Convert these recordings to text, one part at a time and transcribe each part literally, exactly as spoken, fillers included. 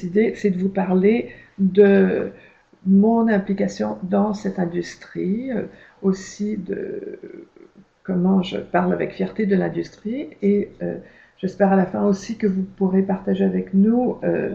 décidé, c'est de vous parler de mon implication dans cette industrie, euh, aussi de comment je parle avec fierté de l'industrie, et euh, j'espère à la fin aussi que vous pourrez partager avec nous euh,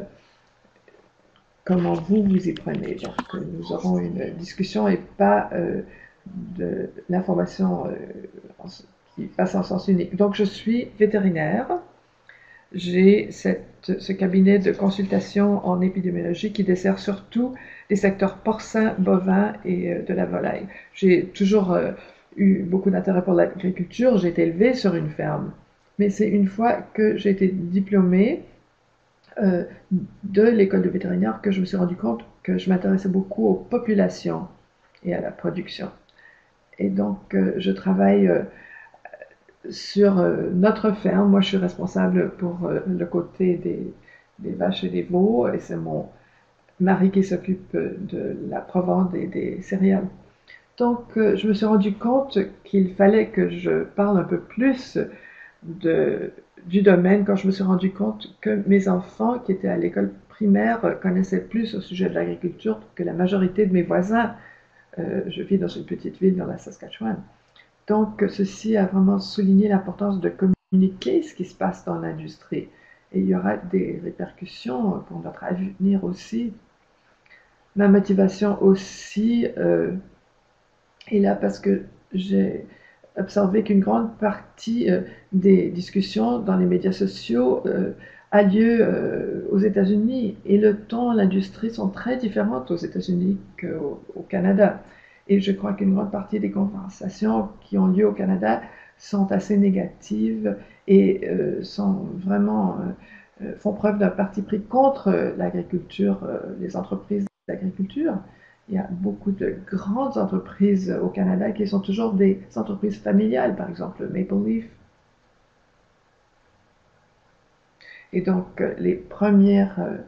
comment vous vous y prenez. Donc nous aurons une discussion et pas euh, de l'information euh, qui passe en sens unique. Donc je suis vétérinaire. J'ai cette, ce cabinet de consultation en épidémiologie qui dessert surtout les secteurs porcins, bovins et euh, de la volaille. J'ai toujours euh, eu beaucoup d'intérêt pour l'agriculture. J'ai été élevée sur une ferme. Mais c'est une fois que j'ai été diplômée euh, de l'école de vétérinaire que je me suis rendu compte que je m'intéressais beaucoup aux populations et à la production. Et donc, euh, je travaille euh, sur euh, notre ferme. Moi, je suis responsable pour euh, le côté des, des vaches et des veaux, et c'est mon mari qui s'occupe de la provende et des céréales. Donc, euh, je me suis rendu compte qu'il fallait que je parle un peu plus de, du domaine quand je me suis rendu compte que mes enfants qui étaient à l'école primaire connaissaient plus au sujet de l'agriculture que la majorité de mes voisins. Euh, je vis dans une petite ville dans la Saskatchewan. Donc, ceci a vraiment souligné l'importance de communiquer ce qui se passe dans l'industrie. Et il y aura des répercussions pour notre avenir aussi. Ma motivation aussi euh, est là parce que j'ai observé qu'une grande partie euh, des discussions dans les médias sociaux euh, a lieu euh, aux États-Unis, et le ton, l'industrie sont très différentes aux États-Unis qu'au au Canada. Et je crois qu'une grande partie des conversations qui ont lieu au Canada sont assez négatives et euh, sont vraiment euh, font preuve d'un parti pris contre l'agriculture, euh, les entreprises d'agriculture. Il y a beaucoup de grandes entreprises au Canada qui sont toujours des entreprises familiales, par exemple Maple Leaf. Et donc, les premières, euh,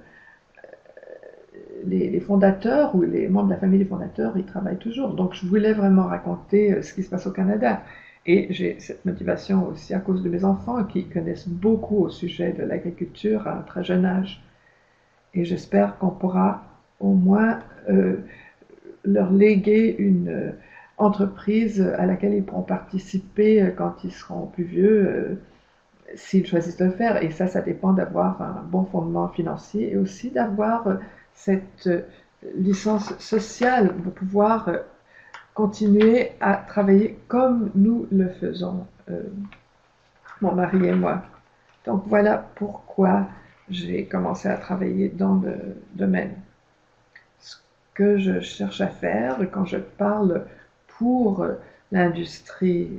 les, les fondateurs ou les membres de la famille des fondateurs, ils travaillent toujours. Donc, je voulais vraiment raconter euh, ce qui se passe au Canada. Et j'ai cette motivation aussi à cause de mes enfants qui connaissent beaucoup au sujet de l'agriculture à un très jeune âge. Et j'espère qu'on pourra au moins euh, leur léguer une euh, entreprise à laquelle ils pourront participer euh, quand ils seront plus vieux, euh, s'ils choisissent de le faire. Et ça, ça dépend d'avoir un bon fondement financier et aussi d'avoir euh, cette euh, licence sociale pour pouvoir euh, continuer à travailler comme nous le faisons, euh, mon mari et moi. Donc voilà pourquoi j'ai commencé à travailler dans le domaine. Ce que je cherche à faire quand je parle pour l'industrie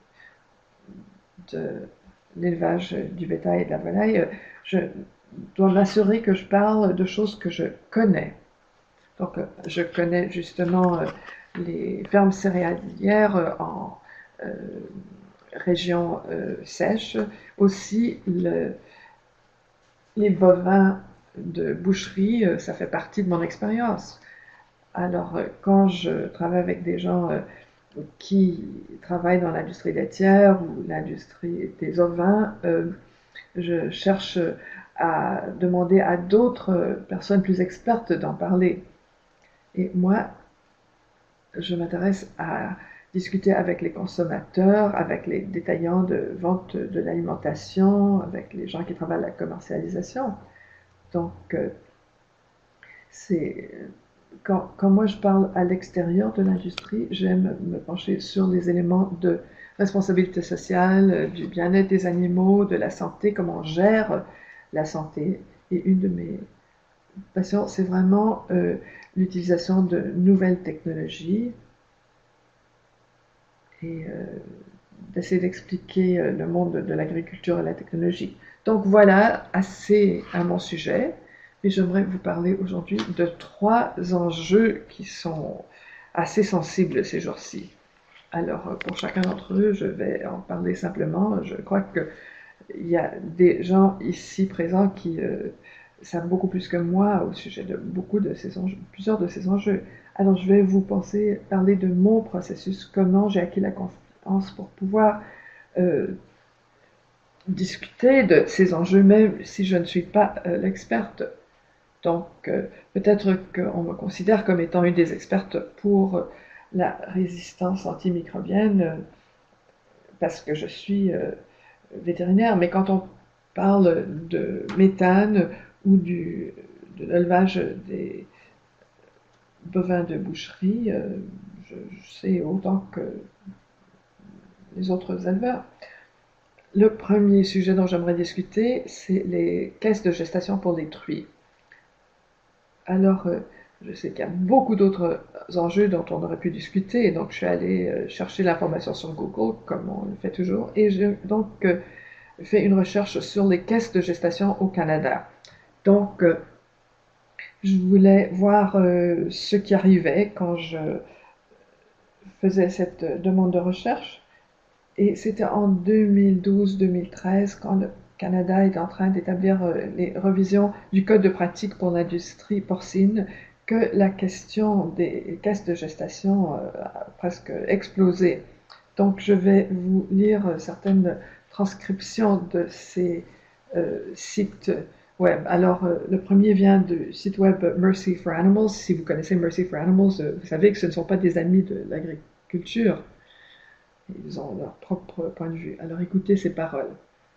de l'élevage du bétail et de la volaille, je dois m'assurer que je parle de choses que je connais. Donc, je connais justement les fermes céréalières en euh, région euh, sèche, aussi le, les bovins de boucherie, ça fait partie de mon expérience. Alors, quand je travaille avec des gens euh, qui travaillent dans l'industrie laitière ou l'industrie des ovins, euh, je cherche à demander à d'autres personnes plus expertes d'en parler. Et moi, je m'intéresse à discuter avec les consommateurs, avec les détaillants de vente de l'alimentation, avec les gens qui travaillent à la commercialisation. Donc, euh, c'est quand, quand moi je parle à l'extérieur de l'industrie, j'aime me pencher sur les éléments de responsabilité sociale, du bien-être des animaux, de la santé, comment on gère la santé. Et une de mes passions, c'est vraiment euh, l'utilisation de nouvelles technologies et euh, d'essayer d'expliquer euh, le monde de l'agriculture et la technologie. Donc voilà, assez à mon sujet. Et j'aimerais vous parler aujourd'hui de trois enjeux qui sont assez sensibles ces jours-ci. Alors, pour chacun d'entre eux, je vais en parler simplement. Je crois qu'il y a des gens ici présents qui euh, savent beaucoup plus que moi au sujet de beaucoup de ces enjeux, plusieurs de ces enjeux. Alors, je vais vous penser, parler de mon processus, comment j'ai acquis la confiance pour pouvoir euh, discuter de ces enjeux, même si je ne suis pas euh, l'experte. Donc, euh, peut-être qu'on me considère comme étant une des expertes pour la résistance antimicrobienne, euh, parce que je suis euh, vétérinaire, mais quand on parle de méthane ou du, de l'élevage des bovins de boucherie, euh, je, je sais autant que les autres éleveurs. Le premier sujet dont j'aimerais discuter, c'est les caisses de gestation pour les truies. Alors, euh, je sais qu'il y a beaucoup d'autres enjeux dont on aurait pu discuter, et donc je suis allée euh, chercher l'information sur Google, comme on le fait toujours, et j'ai donc euh, fait une recherche sur les caisses de gestation au Canada. Donc, euh, je voulais voir euh, ce qui arrivait quand je faisais cette euh, demande de recherche. Et c'était en deux mille douze deux mille treize, quand le Canada est en train d'établir euh, les revisions du code de pratique pour l'industrie porcine, que la question des caisses de gestation euh, a presque explosé. Donc je vais vous lire certaines transcriptions de ces euh, sites web. Alors euh, le premier vient du site web Mercy for Animals. Si vous connaissez Mercy for Animals, euh, vous savez que ce ne sont pas des amis de l'agriculture. Ils ont leur propre point de vue. Alors écoutez ces paroles.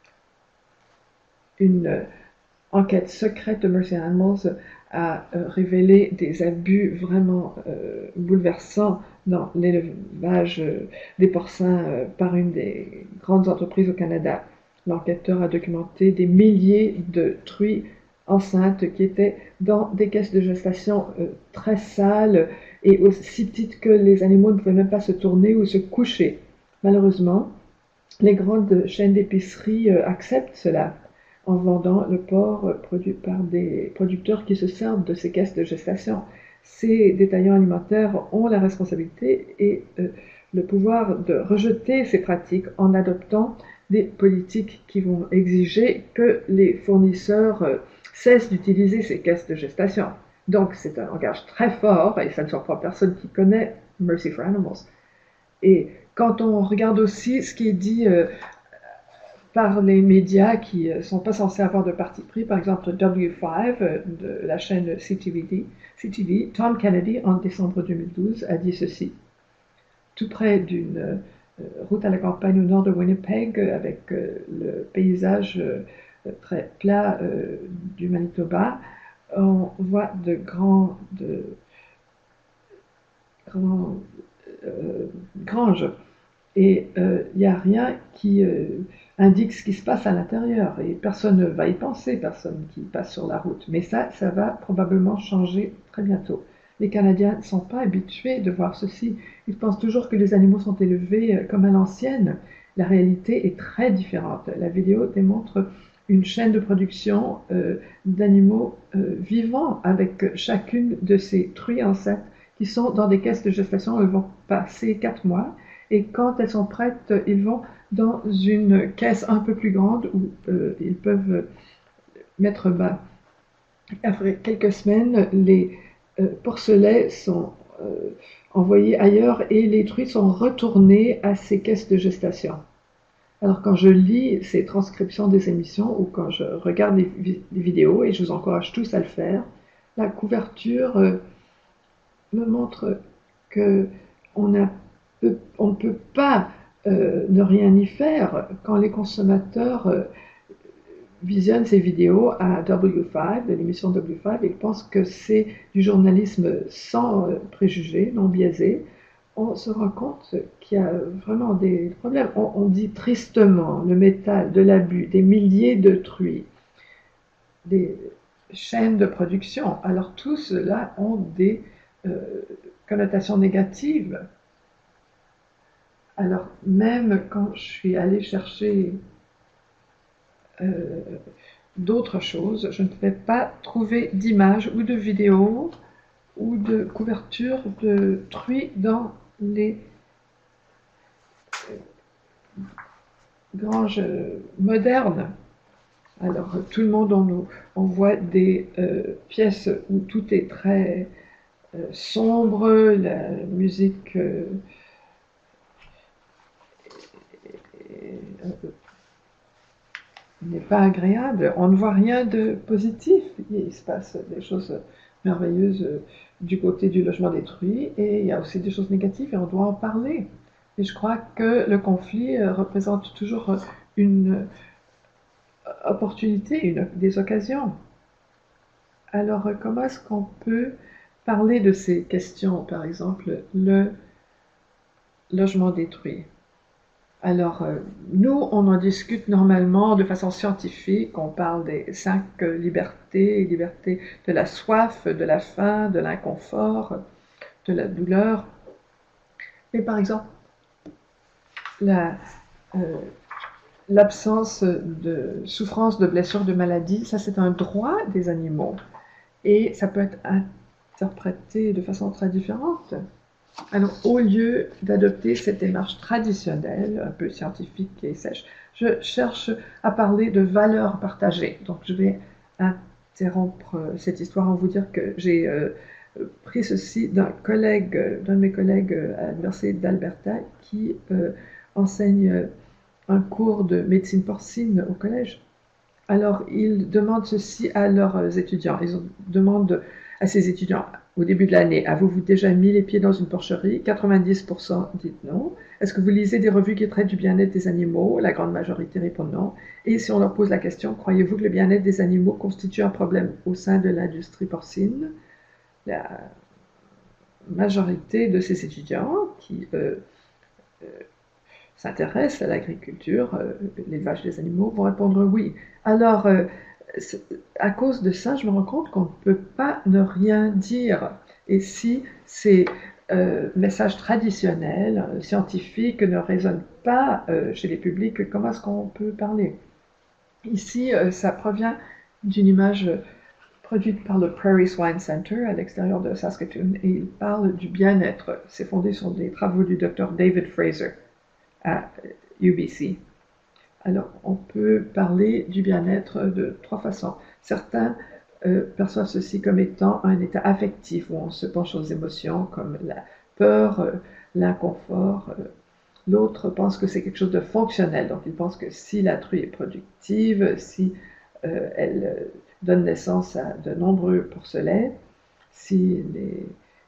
Une euh, enquête secrète de Mercy Animals a euh, révélé des abus vraiment euh, bouleversants dans l'élevage euh, des porcins euh, par une des grandes entreprises au Canada. L'enquêteur a documenté des milliers de truies enceintes qui étaient dans des caisses de gestation euh, très sales et aussi petites que les animaux ne pouvaient même pas se tourner ou se coucher. Malheureusement, les grandes chaînes d'épicerie euh, acceptent cela en vendant le porc euh, produit par des producteurs qui se servent de ces caisses de gestation. Ces détaillants alimentaires ont la responsabilité et euh, le pouvoir de rejeter ces pratiques en adoptant des politiques qui vont exiger que les fournisseurs euh, cessent d'utiliser ces caisses de gestation. Donc c'est un langage très fort et ça ne surprend personne qui connaît Mercy for Animals. Et quand on regarde aussi ce qui est dit euh, par les médias qui ne sont pas censés avoir de parti pris, par exemple W cinq euh, de la chaîne C T V, C T V, Tom Kennedy, en décembre deux mille douze, a dit ceci. Tout près d'une euh, route à la campagne au nord de Winnipeg, avec euh, le paysage euh, très plat euh, du Manitoba, on voit de grands, de, grands euh, granges. Et il euh, n'y a rien qui euh, indique ce qui se passe à l'intérieur. Et personne ne va y penser, personne qui passe sur la route. Mais ça, ça va probablement changer très bientôt. Les Canadiens ne sont pas habitués de voir ceci. Ils pensent toujours que les animaux sont élevés euh, comme à l'ancienne. La réalité est très différente. La vidéo démontre une chaîne de production euh, d'animaux euh, vivants avec chacune de ces truies enceintes qui sont dans des caisses de gestation. Elles vont passer quatre mois. Et quand elles sont prêtes, ils vont dans une caisse un peu plus grande où euh, ils peuvent mettre bas. Après quelques semaines, les euh, porcelets sont euh, envoyés ailleurs et les truies sont retournées à ces caisses de gestation. Alors quand je lis ces transcriptions des émissions ou quand je regarde les, vi les vidéos, et je vous encourage tous à le faire, la couverture euh, me montre que on a on ne peut pas euh, ne rien y faire quand les consommateurs euh, visionnent ces vidéos à W cinq, de l'émission W cinq, et pensent que c'est du journalisme sans euh, préjugés, non biaisé. On se rend compte qu'il y a vraiment des problèmes. On, on dit tristement le métal, de l'abus, des milliers de truies, des chaînes de production. Alors tout cela ont des euh, connotations négatives. Alors, même quand je suis allée chercher euh, d'autres choses, je ne pouvais pas trouver d'images ou de vidéos ou de couverture de truies dans les granges modernes. Alors, tout le monde, on, on voit des euh, pièces où tout est très euh, sombre, la musique euh, est, est, n'est pas agréable. On ne voit rien de positif. Il se passe des choses merveilleuses du côté du logement détruit et il y a aussi des choses négatives et on doit en parler. Et je crois que le conflit représente toujours une opportunité, une, des occasions. Alors, comment est-ce qu'on peut parler de ces questions, par exemple, le logement détruit? Alors, euh, nous, on en discute normalement de façon scientifique. On parle des cinq euh, libertés, liberté de la soif, de la faim, de l'inconfort, de la douleur. Mais par exemple, la, euh, l'absence de souffrance, de blessure, de maladie, ça c'est un droit des animaux. Et ça peut être interprété de façon très différente. Alors, au lieu d'adopter cette démarche traditionnelle, un peu scientifique et sèche, je cherche à parler de valeurs partagées. Donc, je vais interrompre cette histoire en vous dire que j'ai euh, pris ceci d'un collègue, d'un de mes collègues à l'Université d'Alberta qui euh, enseigne un cours de médecine porcine au collège. Alors, ils demandent ceci à leurs étudiants. Ils demandent à ces étudiants au début de l'année, avez-vous déjà mis les pieds dans une porcherie? quatre-vingt-dix pour cent disent non. Est-ce que vous lisez des revues qui traitent du bien-être des animaux? La grande majorité répond non. Et si on leur pose la question, croyez-vous que le bien-être des animaux constitue un problème au sein de l'industrie porcine? La majorité de ces étudiants qui euh, euh, s'intéressent à l'agriculture, euh, l'élevage des animaux, vont répondre oui. Alors, euh, à cause de ça, je me rends compte qu'on ne peut pas ne rien dire. Et si ces euh, messages traditionnels, euh, scientifiques, ne résonnent pas euh, chez les publics, comment est-ce qu'on peut parler? Ici, euh, ça provient d'une image produite par le Prairie Swine Center à l'extérieur de Saskatoon, et il parle du bien-être. C'est fondé sur des travaux du docteur David Fraser à U B C. Alors, on peut parler du bien-être de trois façons. Certains euh, perçoivent ceci comme étant un état affectif où on se penche aux émotions comme la peur, euh, l'inconfort. Euh. L'autre pense que c'est quelque chose de fonctionnel. Donc, il pense que si la truie est productive, si euh, elle euh, donne naissance à de nombreux porcelets, si les,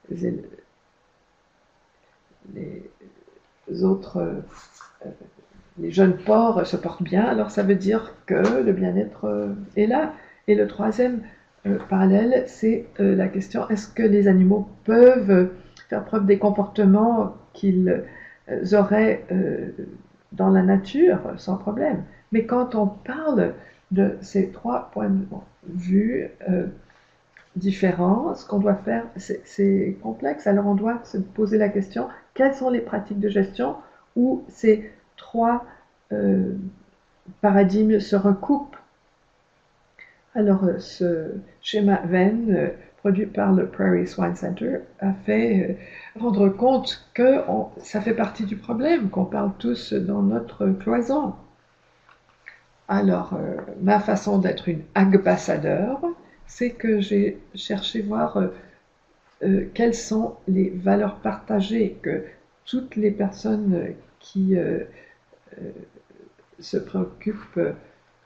les, les autres euh, les jeunes porcs se portent bien, alors ça veut dire que le bien-être est là. Et le troisième euh, parallèle, c'est euh, la question, est-ce que les animaux peuvent faire preuve des comportements qu'ils euh, auraient euh, dans la nature sans problème? Mais quand on parle de ces trois points de vue euh, différents, ce qu'on doit faire, c'est complexe. Alors on doit se poser la question, quelles sont les pratiques de gestion où ces trois euh, paradigmes se recoupent? Alors ce schéma Venn, euh, produit par le Prairie Swine Center, a fait euh, rendre compte que on, ça fait partie du problème, qu'on parle tous dans notre cloison. Alors, euh, ma façon d'être une ambassadeur, c'est que j'ai cherché voir euh, euh, quelles sont les valeurs partagées que toutes les personnes qui euh, euh, se préoccupent euh,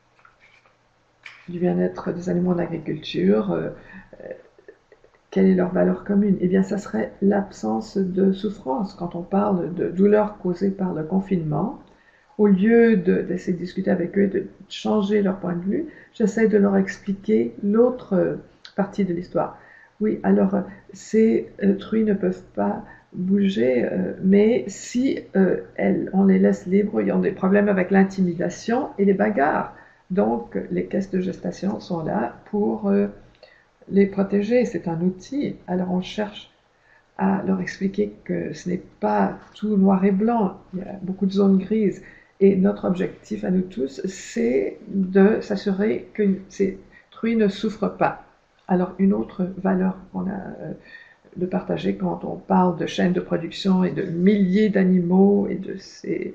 du bien-être des animaux en agriculture, euh, quelle est leur valeur commune? Eh bien, ça serait l'absence de souffrance. Quand on parle de douleur causée par le confinement, au lieu d'essayer de, de discuter avec eux et de changer leur point de vue, j'essaie de leur expliquer l'autre euh, partie de l'histoire. Oui, alors, euh, ces euh, truies ne peuvent pas bouger, euh, mais si euh, elles, on les laisse libres, ils ont des problèmes avec l'intimidation et les bagarres. Donc, les caisses de gestation sont là pour euh, les protéger. C'est un outil. Alors, on cherche à leur expliquer que ce n'est pas tout noir et blanc. Il y a beaucoup de zones grises. Et notre objectif à nous tous, c'est de s'assurer que ces truies ne souffrent pas. Alors, une autre valeur qu'on a euh, de partager quand on parle de chaînes de production et de milliers d'animaux et de ces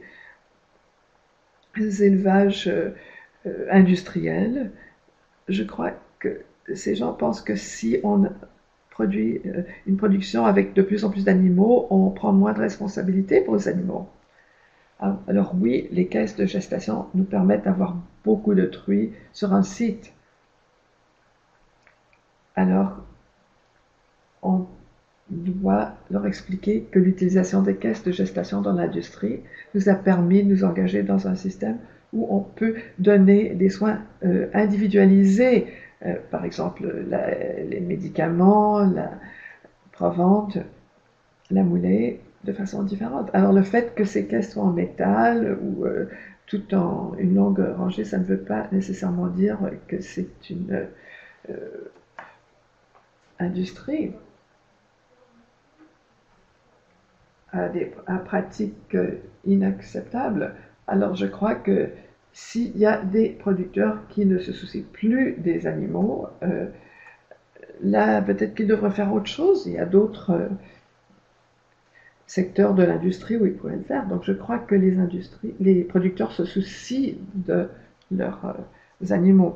élevages euh, industriels, je crois que ces gens pensent que si on produit euh, une production avec de plus en plus d'animaux, on prend moins de responsabilité pour les animaux. Alors oui, les caisses de gestation nous permettent d'avoir beaucoup de truies sur un site. Alors, on doit leur expliquer que l'utilisation des caisses de gestation dans l'industrie nous a permis de nous engager dans un système où on peut donner des soins euh, individualisés, euh, par exemple la, les médicaments, la provente, la moulée, de façon différente. Alors le fait que ces caisses soient en métal ou euh, tout en une longue rangée, ça ne veut pas nécessairement dire que c'est une euh, industrie à des à pratiques inacceptables. Alors je crois que s'il y a des producteurs qui ne se soucient plus des animaux, euh, là peut-être qu'ils devraient faire autre chose. Il y a d'autres euh, secteurs de l'industrie où ils pourraient le faire. Donc je crois que les industries, les producteurs se soucient de leurs euh, animaux.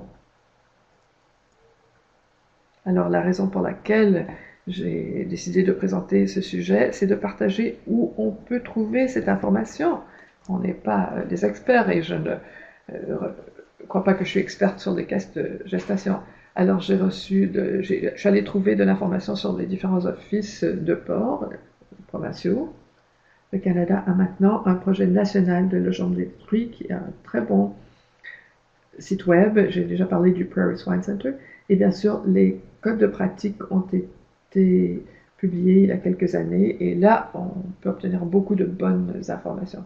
Alors la raison pour laquelle j'ai décidé de présenter ce sujet, c'est de partager où on peut trouver cette information. On n'est pas euh, des experts et je ne euh, crois pas que je suis experte sur les caisses de gestation. Alors j'ai reçu, de, je suis allée trouver de l'information sur les différents offices de port provinciaux. Le Canada a maintenant un projet national de logement des truies qui est un très bon site web. J'ai déjà parlé du Prairie Swine Center. Et bien sûr, les codes de pratique ont été publiés il y a quelques années. Et là, on peut obtenir beaucoup de bonnes informations.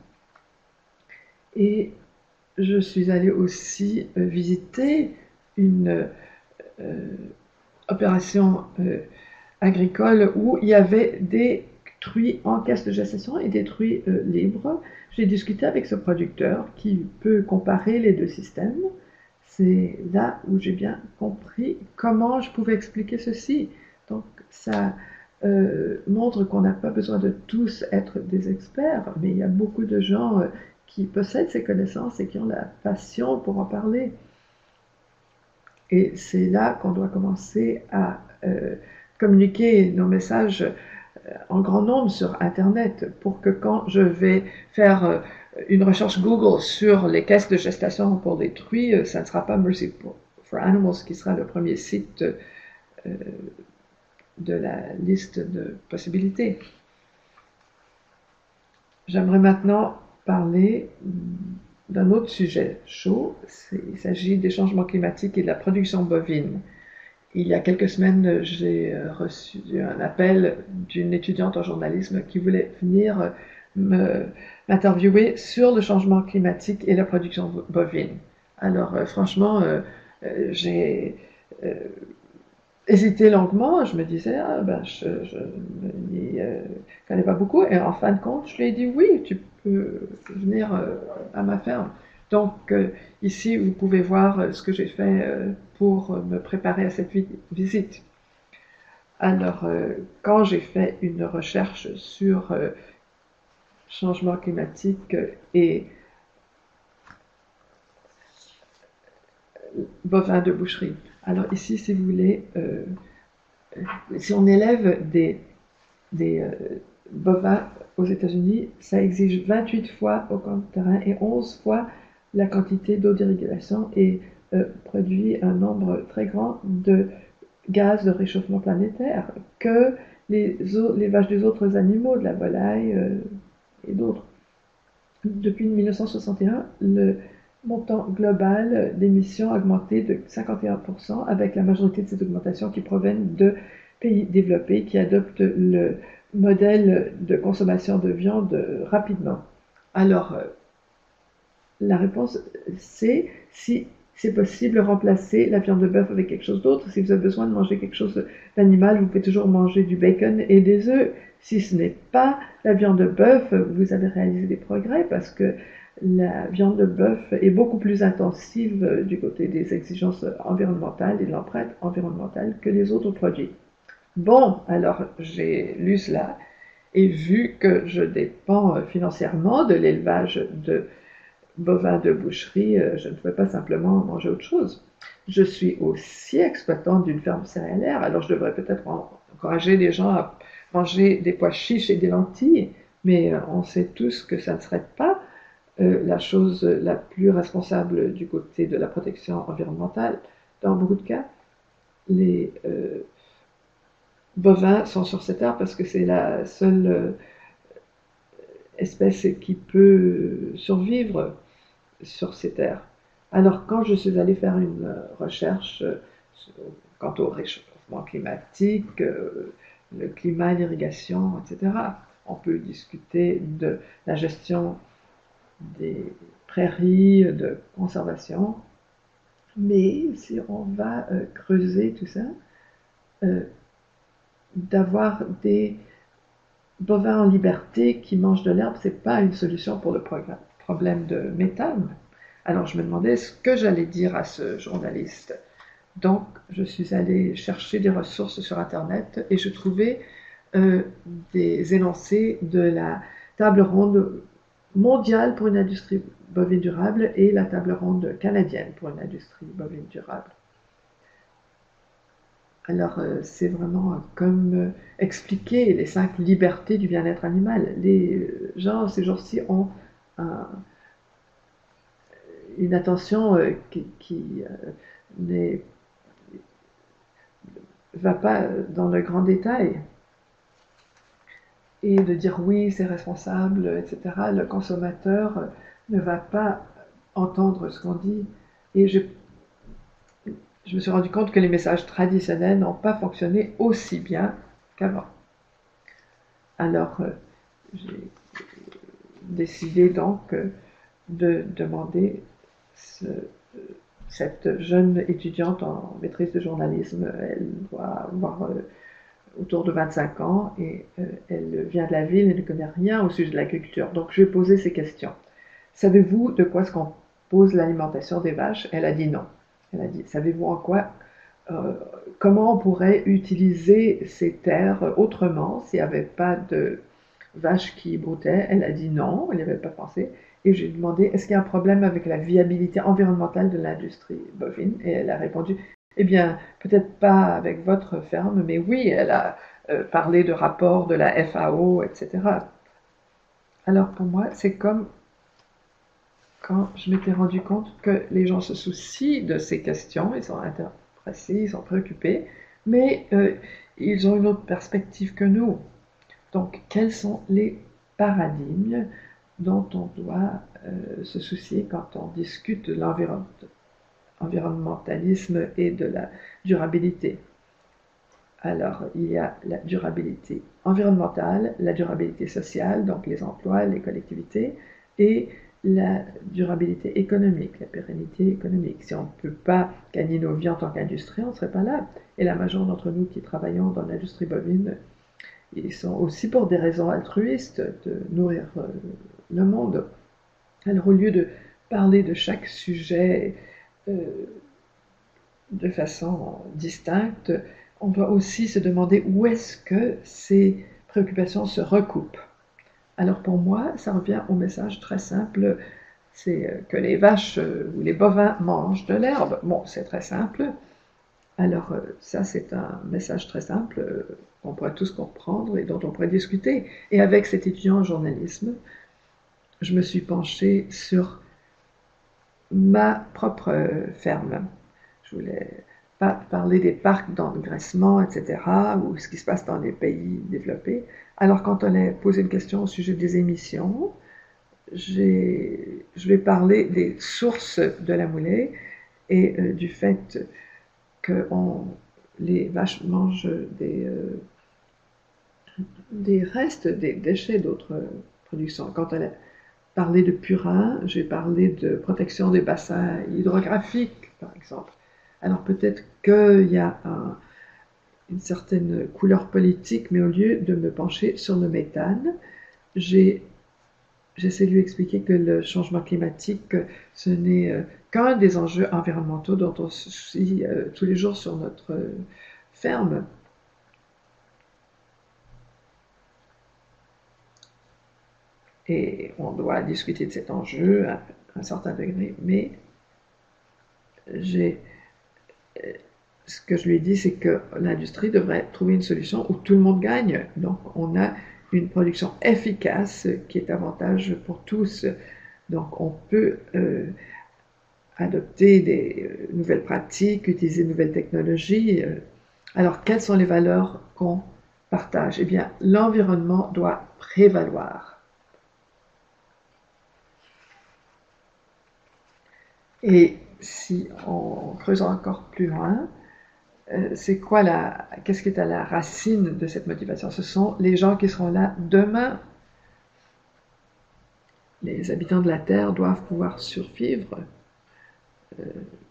Et je suis allée aussi euh, visiter une euh, opération euh, agricole où il y avait des truies en caisse de gestation et des truies euh, libres. J'ai discuté avec ce producteur qui peut comparer les deux systèmes. C'est là où j'ai bien compris comment je pouvais expliquer ceci. Donc ça euh, montre qu'on n'a pas besoin de tous être des experts, mais il y a beaucoup de gens euh, qui possèdent ces connaissances et qui ont la passion pour en parler. Et c'est là qu'on doit commencer à euh, communiquer nos messages en grand nombre sur Internet pour que quand je vais faire une recherche Google sur les caisses de gestation pour les truies, ça ne sera pas Mercy for Animals qui sera le premier site euh, de la liste de possibilités. J'aimerais maintenant parler d'un autre sujet chaud. Il s'agit des changements climatiques et de la production bovine. Il y a quelques semaines, j'ai reçu un appel d'une étudiante en journalisme qui voulait venir m'interviewer sur le changement climatique et la production bovine. Alors, euh, franchement, euh, euh, j'ai euh, hésité longuement. Je me disais, ah, ben, je ne m'y euh, connais pas beaucoup. Et en fin de compte, je lui ai dit, oui, tu peux venir euh, à ma ferme. Donc, euh, ici, vous pouvez voir euh, ce que j'ai fait euh, pour me préparer à cette vi visite. Alors, euh, quand j'ai fait une recherche sur euh, changement climatique et bovins de boucherie. Alors ici, si vous voulez, euh, si on élève des, des euh, bovins aux États-Unis, ça exige vingt-huit fois au compte terrain et onze fois la quantité d'eau d'irrigation et euh, produit un nombre très grand de gaz de réchauffement planétaire que les, les vaches des autres animaux, de la volaille euh, et d'autres. Depuis mille neuf cent soixante et un, le montant global d'émissions a augmenté de cinquante et un pour cent, avec la majorité de ces augmentations qui proviennent de pays développés qui adoptent le modèle de consommation de viande rapidement. Alors, la réponse, c'est si c'est possible de remplacer la viande de bœuf avec quelque chose d'autre. Si vous avez besoin de manger quelque chose d'animal, vous pouvez toujours manger du bacon et des œufs. Si ce n'est pas la viande de bœuf, vous avez réalisé des progrès parce que la viande de bœuf est beaucoup plus intensive du côté des exigences environnementales et de l'empreinte environnementale que les autres produits. Bon, alors j'ai lu cela et vu que je dépends financièrement de l'élevage de bovins de boucherie, je ne pouvais pas simplement manger autre chose. Je suis aussi exploitante d'une ferme céréalière, alors je devrais peut-être encourager les gens à manger des pois chiches et des lentilles, mais on sait tous que ça ne serait pas euh, la chose la plus responsable du côté de la protection environnementale. Dans beaucoup de cas, les euh, bovins sont sur cette terre parce que c'est la seule euh, espèce qui peut survivre sur ces terres. Alors, quand je suis allée faire une recherche euh, quant au réchauffement climatique, euh, le climat, l'irrigation, et cetera, on peut discuter de la gestion des prairies, de conservation, mais si on va euh, creuser tout ça, euh, d'avoir des bovins en liberté qui mangent de l'herbe, c'est pas une solution pour le problème de méthane. Alors je me demandais ce que j'allais dire à ce journaliste. Donc je suis allée chercher des ressources sur Internet et je trouvais euh, des énoncés de la table ronde mondiale pour une industrie bovine durable et la table ronde canadienne pour une industrie bovine durable. Alors, euh, c'est vraiment euh, comme euh, expliquer les cinq libertés du bien-être animal. Les euh, gens, ces jours-ci, ont un- une attention euh, qui, qui euh, ne va pas dans le grand détail. Et de dire oui, c'est responsable, et cetera. Le consommateur euh, ne va pas entendre ce qu'on dit. Et je, je me suis rendu compte que les messages traditionnels n'ont pas fonctionné aussi bien qu'avant. Alors, euh, j'ai décidé donc euh, de demander ce, cette jeune étudiante en maîtrise de journalisme. Elle doit avoir euh, autour de vingt-cinq ans et euh, elle vient de la ville et ne connaît rien au sujet de l'agriculture. Donc je lui ai posé ces questions. Savez-vous de quoi se compose l'alimentation des vaches? Elle a dit non. Elle a dit, savez-vous en quoi, euh, comment on pourrait utiliser ces terres autrement s'il n'y avait pas de vaches qui broutaient? Elle a dit non, elle n'y avait pas pensé. Et j'ai demandé, est-ce qu'il y a un problème avec la viabilité environnementale de l'industrie bovine? Et elle a répondu, eh bien, peut-être pas avec votre ferme, mais oui, elle a euh, parlé de rapports de la F A O, et cetera. Alors pour moi, c'est comme quand je m'étais rendu compte que les gens se soucient de ces questions, ils sont intéressés, ils sont préoccupés, mais euh, ils ont une autre perspective que nous. Donc, quels sont les paradigmes dont on doit euh, se soucier quand on discute de l'environnementalisme et de la durabilité? Alors, il y a la durabilité environnementale, la durabilité sociale, donc les emplois, les collectivités, et la durabilité économique, la pérennité économique. Si on ne peut pas gagner nos vies en tant qu'industrie, on ne serait pas là. Et la majorité d'entre nous qui travaillons dans l'industrie bovine, ils sont aussi pour des raisons altruistes, de nourrir euh, le monde. Alors au lieu de parler de chaque sujet euh, de façon distincte, on doit aussi se demander où est-ce que ces préoccupations se recoupent. Alors pour moi, ça revient au message très simple, c'est que les vaches ou les bovins mangent de l'herbe. Bon, c'est très simple. Alors ça, c'est un message très simple qu'on pourrait tous comprendre et dont on pourrait discuter. Et avec cet étudiant en journalisme, je me suis penchée sur ma propre ferme. Je voulais pas parler des parcs d'engraissement, et cetera, ou ce qui se passe dans les pays développés. Alors quand on a posé une question au sujet des émissions, je vais parler des sources de la moulée et euh, du fait que on, les vaches mangent des, euh, des restes, des déchets d'autres productions. Quand elle a parlé de purin, j'ai parlé de protection des bassins hydrographiques, par exemple. Alors peut-être qu'il y a un, une certaine couleur politique, mais au lieu de me pencher sur le méthane, j'ai j'essaie de lui expliquer que le changement climatique, ce n'est euh, qu'un des enjeux environnementaux dont on se soucie euh, tous les jours sur notre euh, ferme. Et on doit discuter de cet enjeu à un certain degré, mais j'ai, euh, ce que je lui ai dit, c'est que l'industrie devrait trouver une solution où tout le monde gagne. Donc on a une production efficace qui est avantage pour tous. Donc, on peut euh, adopter des euh, nouvelles pratiques, utiliser de nouvelles technologies. Euh. Alors, quelles sont les valeurs qu'on partage? Eh bien, l'environnement doit prévaloir. Et si on creuse encore plus loin, euh, c'est quoi la, qu'est-ce qui est à la racine de cette motivation? Ce sont les gens qui seront là demain. Les habitants de la Terre doivent pouvoir survivre. Euh,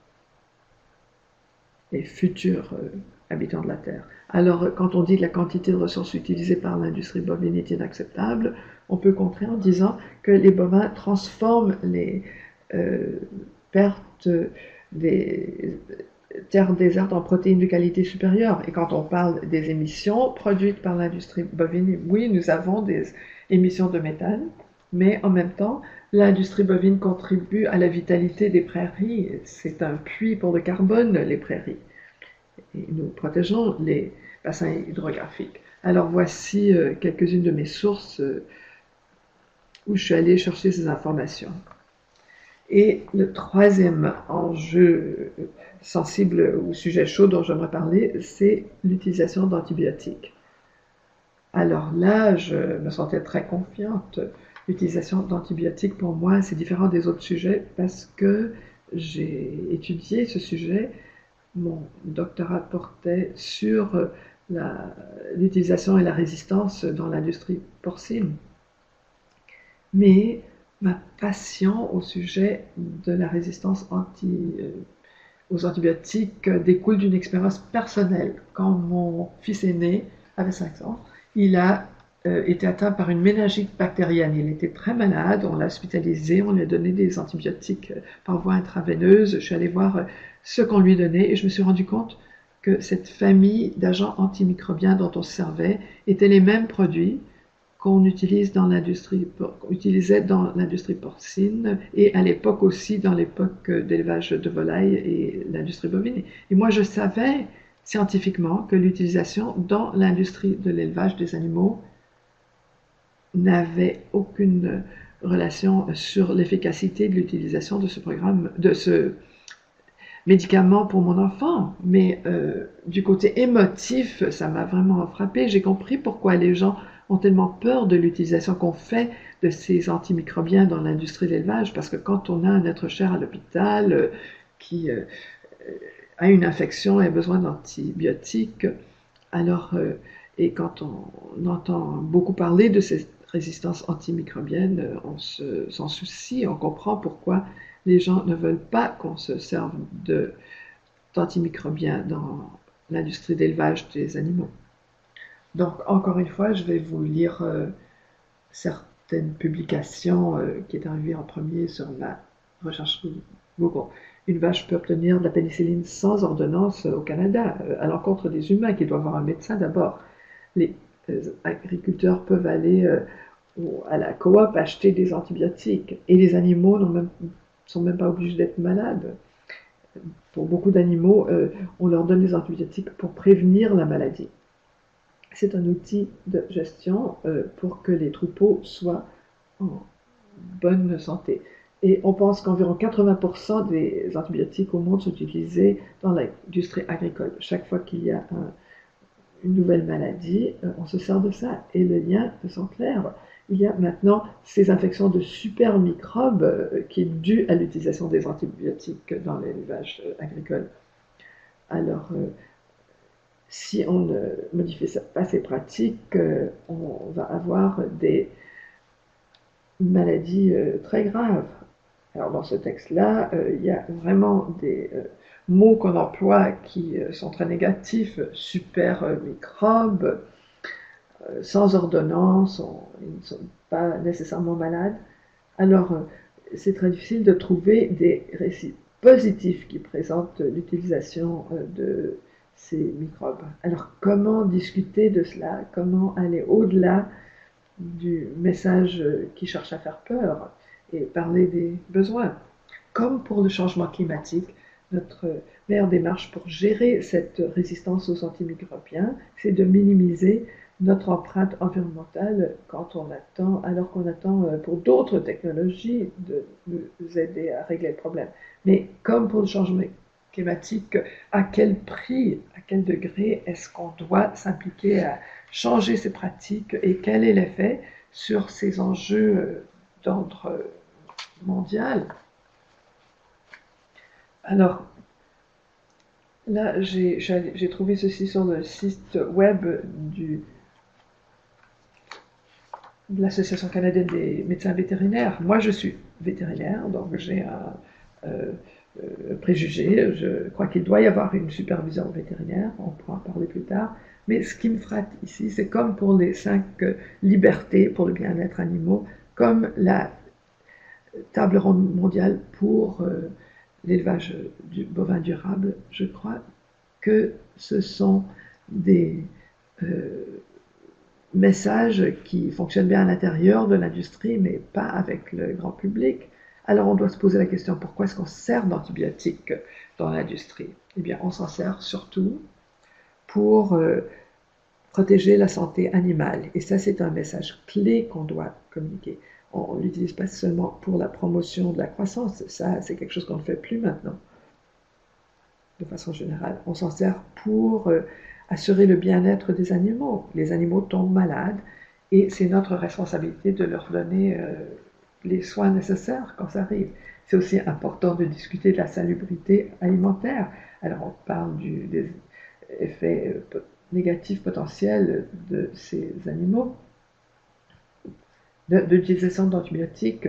les futurs euh, habitants de la Terre. Alors, quand on dit que la quantité de ressources utilisées par l'industrie bovine est inacceptable, on peut contrer en disant que les bovins transforment les euh, pertes des terres désertes en protéines de qualité supérieure. Et quand on parle des émissions produites par l'industrie bovine, oui, nous avons des émissions de méthane, mais en même temps, l'industrie bovine contribue à la vitalité des prairies. C'est un puits pour le carbone, les prairies. Et nous protégeons les bassins hydrographiques. Alors voici euh, quelques-unes de mes sources euh, où je suis allée chercher ces informations. Et le troisième enjeu sensible ou sujet chaud dont j'aimerais parler, c'est l'utilisation d'antibiotiques. Alors là, je me sentais très confiante. L'utilisation d'antibiotiques, pour moi, c'est différent des autres sujets parce que j'ai étudié ce sujet. Mon doctorat portait sur l'utilisation et la résistance dans l'industrie porcine. Mais ma passion au sujet de la résistance anti, euh, aux antibiotiques découle d'une expérience personnelle. Quand mon fils aîné avait cinq ans, il a euh, été atteint par une méningite bactérienne. Il était très malade, on l'a hospitalisé, on lui a donné des antibiotiques par voie intraveineuse. Je suis allée voir ce qu'on lui donnait et je me suis rendu compte que cette famille d'agents antimicrobiens dont on se servait étaient les mêmes produits qu'on utilise dans l'industrie, utilisait dans l'industrie porcine et à l'époque aussi dans l'époque d'élevage de volailles et l'industrie bovine. Et moi, je savais scientifiquement que l'utilisation dans l'industrie de l'élevage des animaux n'avait aucune relation sur l'efficacité de l'utilisation de ce programme, de ce médicament pour mon enfant. Mais euh, du côté émotif, ça m'a vraiment frappé. J'ai compris pourquoi les gens ont tellement peur de l'utilisation qu'on fait de ces antimicrobiens dans l'industrie de l'élevage, parce que quand on a un être cher à l'hôpital euh, qui euh, a une infection et a besoin d'antibiotiques, alors, euh, et quand on, on entend beaucoup parler de cette résistance antimicrobienne, on s'en soucie, on comprend pourquoi les gens ne veulent pas qu'on se serve d'antimicrobiens dans l'industrie d'élevage des animaux. Donc, encore une fois, je vais vous lire euh, certaines publications euh, qui est arrivée en premier sur la recherche Google. Une vache peut obtenir de la pénicilline sans ordonnance au Canada, euh, à l'encontre des humains qui doivent avoir un médecin d'abord. Les euh, agriculteurs peuvent aller euh, à la coop acheter des antibiotiques et les animaux ne même, sont même pas obligés d'être malades. Pour beaucoup d'animaux, euh, on leur donne des antibiotiques pour prévenir la maladie. C'est un outil de gestion euh, pour que les troupeaux soient en bonne santé. Et on pense qu'environ quatre-vingts pour cent des antibiotiques au monde sont utilisés dans l'industrie agricole. Chaque fois qu'il y a un, une nouvelle maladie, euh, on se sert de ça. Et le lien sont clairs. Il y a maintenant ces infections de super microbes euh, qui est due à l'utilisation des antibiotiques dans l'élevage euh, agricole. Alors, euh, si on ne modifie pas ces pratiques, euh, on va avoir des maladies euh, très graves. Alors dans ce texte-là, euh, il y a vraiment des euh, mots qu'on emploie qui euh, sont très négatifs. Super euh, microbes, euh, sans ordonnance, on, ils ne sont pas nécessairement malades. Alors euh, c'est très difficile de trouver des récits positifs qui présentent l'utilisation euh, de ces microbes. Alors comment discuter de cela? Comment aller au-delà du message qui cherche à faire peur et parler des besoins? Comme pour le changement climatique, notre meilleure démarche pour gérer cette résistance aux antimicrobiens, c'est de minimiser notre empreinte environnementale quand on attend, alors qu'on attend euh, pour d'autres technologies de nous aider à régler le problème. Mais comme pour le changement climatique, à quel prix, à quel degré est-ce qu'on doit s'impliquer à changer ces pratiques et quel est l'effet sur ces enjeux euh, d'ordre mondial? Alors, là, j'ai trouvé ceci sur le site web du, de l'Association canadienne des médecins vétérinaires. Moi, je suis vétérinaire, donc j'ai un euh, euh, préjugé. Je crois qu'il doit y avoir une supervision vétérinaire, on pourra en parler plus tard. Mais ce qui me frappe ici, c'est comme pour les cinq euh, libertés pour le bien-être animaux, comme la table ronde mondiale pour euh, l'élevage du bovin durable, je crois que ce sont des euh, messages qui fonctionnent bien à l'intérieur de l'industrie, mais pas avec le grand public. Alors on doit se poser la question, pourquoi est-ce qu'on sert d'antibiotiques dans l'industrie? Eh bien, on s'en sert surtout pour euh, protéger la santé animale. Et ça, c'est un message clé qu'on doit communiquer. On ne l'utilise pas seulement pour la promotion de la croissance, ça, c'est quelque chose qu'on ne fait plus maintenant. De façon générale, on s'en sert pour euh, assurer le bien-être des animaux. Les animaux tombent malades et c'est notre responsabilité de leur donner euh, les soins nécessaires quand ça arrive. C'est aussi important de discuter de la salubrité alimentaire. Alors on parle du, des effets euh, négatifs potentiels de ces animaux, de, de l'utilisation d'antibiotiques,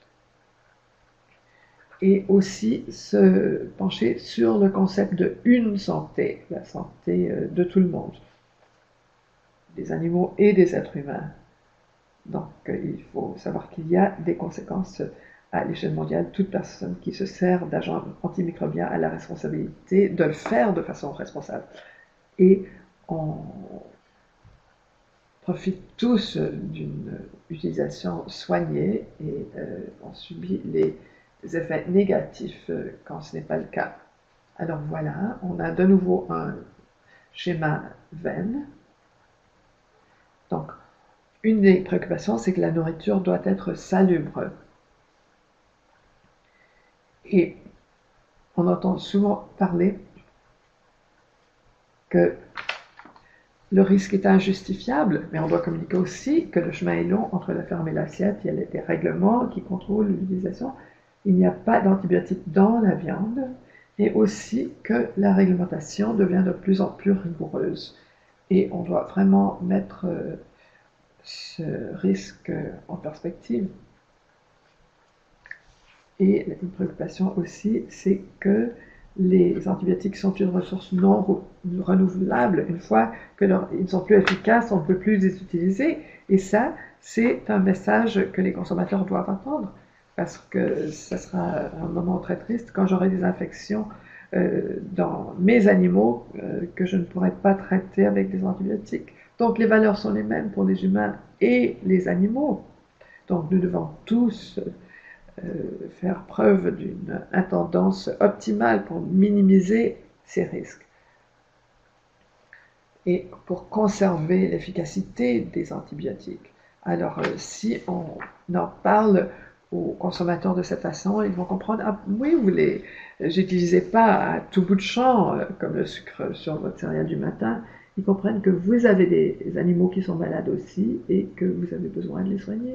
et aussi se pencher sur le concept de une santé, la santé de tout le monde, des animaux et des êtres humains. Donc il faut savoir qu'il y a des conséquences à l'échelle mondiale. Toute personne qui se sert d'agents antimicrobiens a la responsabilité de le faire de façon responsable. Et on profite tous d'une utilisation soignée et euh, on subit les effets négatifs quand ce n'est pas le cas. Alors voilà, on a de nouveau un schéma Venn. Donc, une des préoccupations, c'est que la nourriture doit être salubre. Et on entend souvent parler que le risque est injustifiable, mais on doit communiquer aussi que le chemin est long entre la ferme et l'assiette. Il y a des règlements qui contrôlent l'utilisation. Il n'y a pas d'antibiotiques dans la viande, et aussi que la réglementation devient de plus en plus rigoureuse. Et on doit vraiment mettre euh, ce risque en perspective. Et une préoccupation aussi, c'est que les antibiotiques sont une ressource non renouvelable. Une fois qu'ils ne sont plus efficaces, on ne peut plus les utiliser. Et ça, c'est un message que les consommateurs doivent entendre, parce que ça sera un moment très triste quand j'aurai des infections euh, dans mes animaux euh, que je ne pourrai pas traiter avec des antibiotiques. Donc les valeurs sont les mêmes pour les humains et les animaux. Donc nous devons tous Euh, faire preuve d'une intendance optimale pour minimiser ces risques. Et pour conserver l'efficacité des antibiotiques. Alors, euh, si on en parle aux consommateurs de cette façon, ils vont comprendre, ah oui, vous les utilisez pas à tout bout de champ, euh, comme le sucre sur votre céréale du matin. Ils comprennent que vous avez des animaux qui sont malades aussi et que vous avez besoin de les soigner.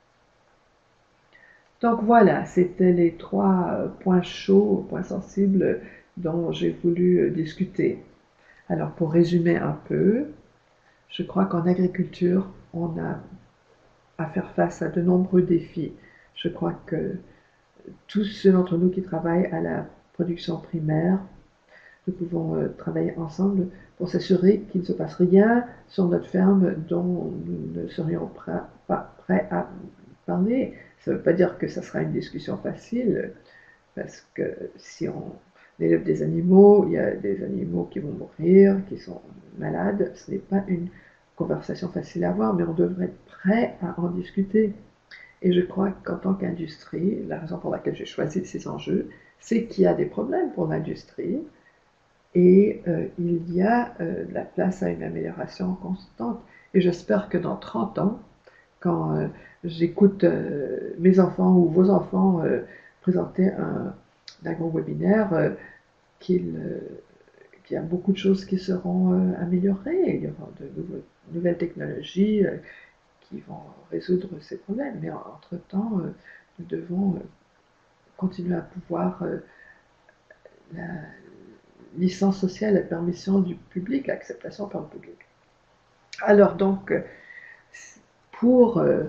Donc voilà, c'était les trois points chauds, points sensibles dont j'ai voulu discuter. Alors pour résumer un peu, je crois qu'en agriculture, on a à faire face à de nombreux défis. Je crois que tous ceux d'entre nous qui travaillent à la production primaire, nous pouvons euh, travailler ensemble pour s'assurer qu'il ne se passe rien sur notre ferme dont nous ne serions prêts, pas prêts à parler. Ça ne veut pas dire que ça sera une discussion facile, parce que si on élève des animaux, il y a des animaux qui vont mourir, qui sont malades. Ce n'est pas une conversation facile à avoir, mais on devrait être prêt à en discuter. Et je crois qu'en tant qu'industrie, la raison pour laquelle j'ai choisi ces enjeux, c'est qu'il y a des problèmes pour l'industrie et euh, il y a euh, de la place à une amélioration constante. Et j'espère que dans trente ans, quand euh, j'écoute euh, mes enfants ou vos enfants euh, présenter un agro-webinaire, euh, qu'il euh, qu'il y a beaucoup de choses qui seront euh, améliorées. Il y aura de nouveau, nouvelles technologies euh, qui vont résoudre ces problèmes. Mais entre-temps, euh, nous devons euh, continuer à pouvoir euh, la licence sociale, la permission du public, l'acceptation par le public. Alors donc, pour euh,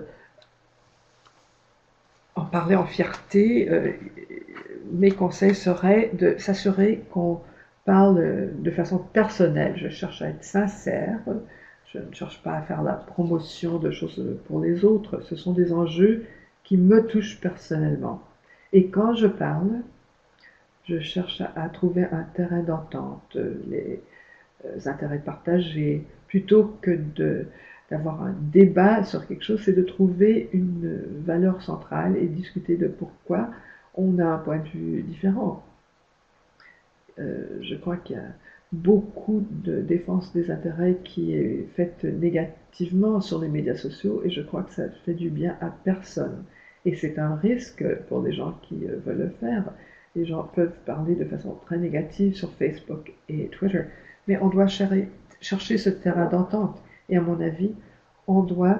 en parler en fierté, euh, mes conseils seraient de s'assurer qu'on parle de façon personnelle. Je cherche à être sincère, je ne cherche pas à faire la promotion de choses pour les autres. Ce sont des enjeux qui me touchent personnellement. Et quand je parle, je cherche à, à trouver un terrain d'entente, les euh, intérêts partagés, plutôt que de d'avoir un débat sur quelque chose, c'est de trouver une valeur centrale et discuter de pourquoi on a un point de vue différent. Euh, je crois qu'il y a beaucoup de défense des intérêts qui est faite négativement sur les médias sociaux et je crois que ça fait du bien à personne. Et c'est un risque pour les gens qui veulent le faire. Les gens peuvent parler de façon très négative sur Facebook et Twitter, mais on doit chercher, chercher ce terrain d'entente. Et à mon avis, on doit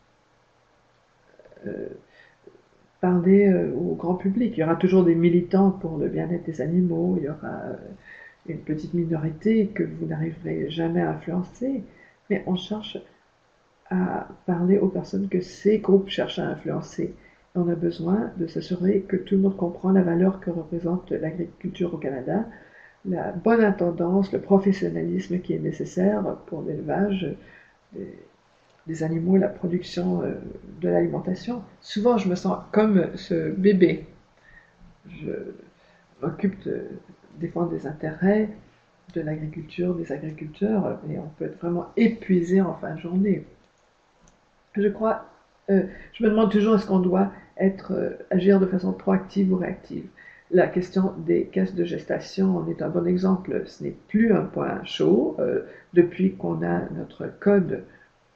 euh, parler euh, au grand public. Il y aura toujours des militants pour le bien-être des animaux, il y aura euh, une petite minorité que vous n'arriverez jamais à influencer, mais on cherche à parler aux personnes que ces groupes cherchent à influencer. On a besoin de s'assurer que tout le monde comprend la valeur que représente l'agriculture au Canada, la bonne intendance, le professionnalisme qui est nécessaire pour l'élevage des, des animaux et la production euh, de l'alimentation. Souvent, je me sens comme ce bébé. Je m'occupe de défendre des intérêts de l'agriculture, des agriculteurs, et on peut être vraiment épuisé en fin de journée. Je crois, euh, je me demande toujours est-ce qu'on doit être, euh, agir de façon proactive ou réactive. La question des caisses de gestation en est un bon exemple. Ce n'est plus un point chaud euh, depuis qu'on a notre code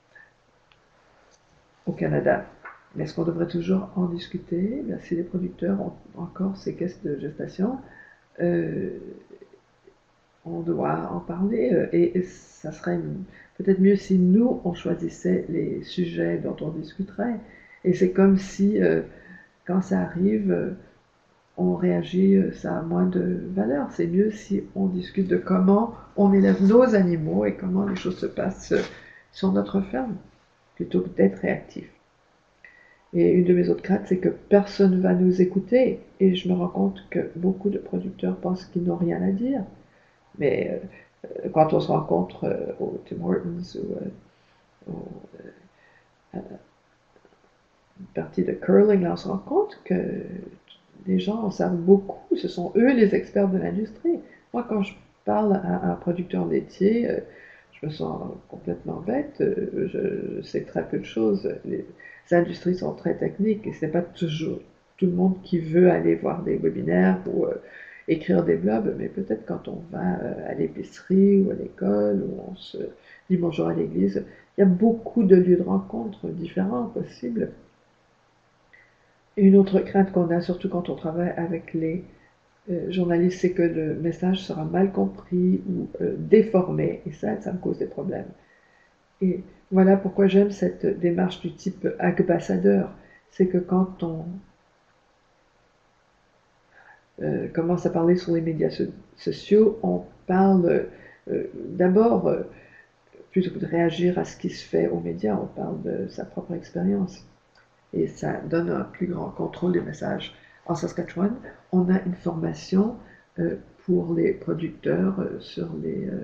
au Canada. Mais est-ce qu'on devrait toujours en discuter? Bien, si les producteurs ont encore ces caisses de gestation, euh, on doit en parler euh, et, et ça serait peut-être mieux si nous, on choisissait les sujets dont on discuterait. Et c'est comme si, euh, quand ça arrive, euh, on réagit, euh, ça a moins de valeur. C'est mieux si on discute de comment on élève nos animaux et comment les choses se passent euh, sur notre ferme, plutôt que d'être réactif. Et une de mes autres craintes, c'est que personne ne va nous écouter. Et je me rends compte que beaucoup de producteurs pensent qu'ils n'ont rien à dire. Mais euh, quand on se rencontre euh, au Tim Hortons ou euh, au euh, une partie de curling, là, on se rend compte que les gens en savent beaucoup. Ce sont eux les experts de l'industrie. Moi, quand je parle à un producteur laitier, euh, je me sens complètement bête. Euh, je, je sais très peu de choses. Les industries sont très techniques et ce n'est pas toujours tout le monde qui veut aller voir des webinaires ou euh, écrire des blogs, mais peut-être quand on va euh, à l'épicerie ou à l'école ou on se dit bonjour à l'église, il y a beaucoup de lieux de rencontre différents possibles. Et une autre crainte qu'on a, surtout quand on travaille avec les euh, journalistes, c'est que le message sera mal compris ou euh, déformé, et ça, ça me cause des problèmes. Et voilà pourquoi j'aime cette démarche du type ambassadeur, c'est que quand on euh, commence à parler sur les médias so sociaux, on parle euh, d'abord, euh, plutôt que de réagir à ce qui se fait aux médias, on parle de sa propre expérience. Et ça donne un plus grand contrôle des messages. En Saskatchewan, on a une formation euh, pour les producteurs euh, sur les euh,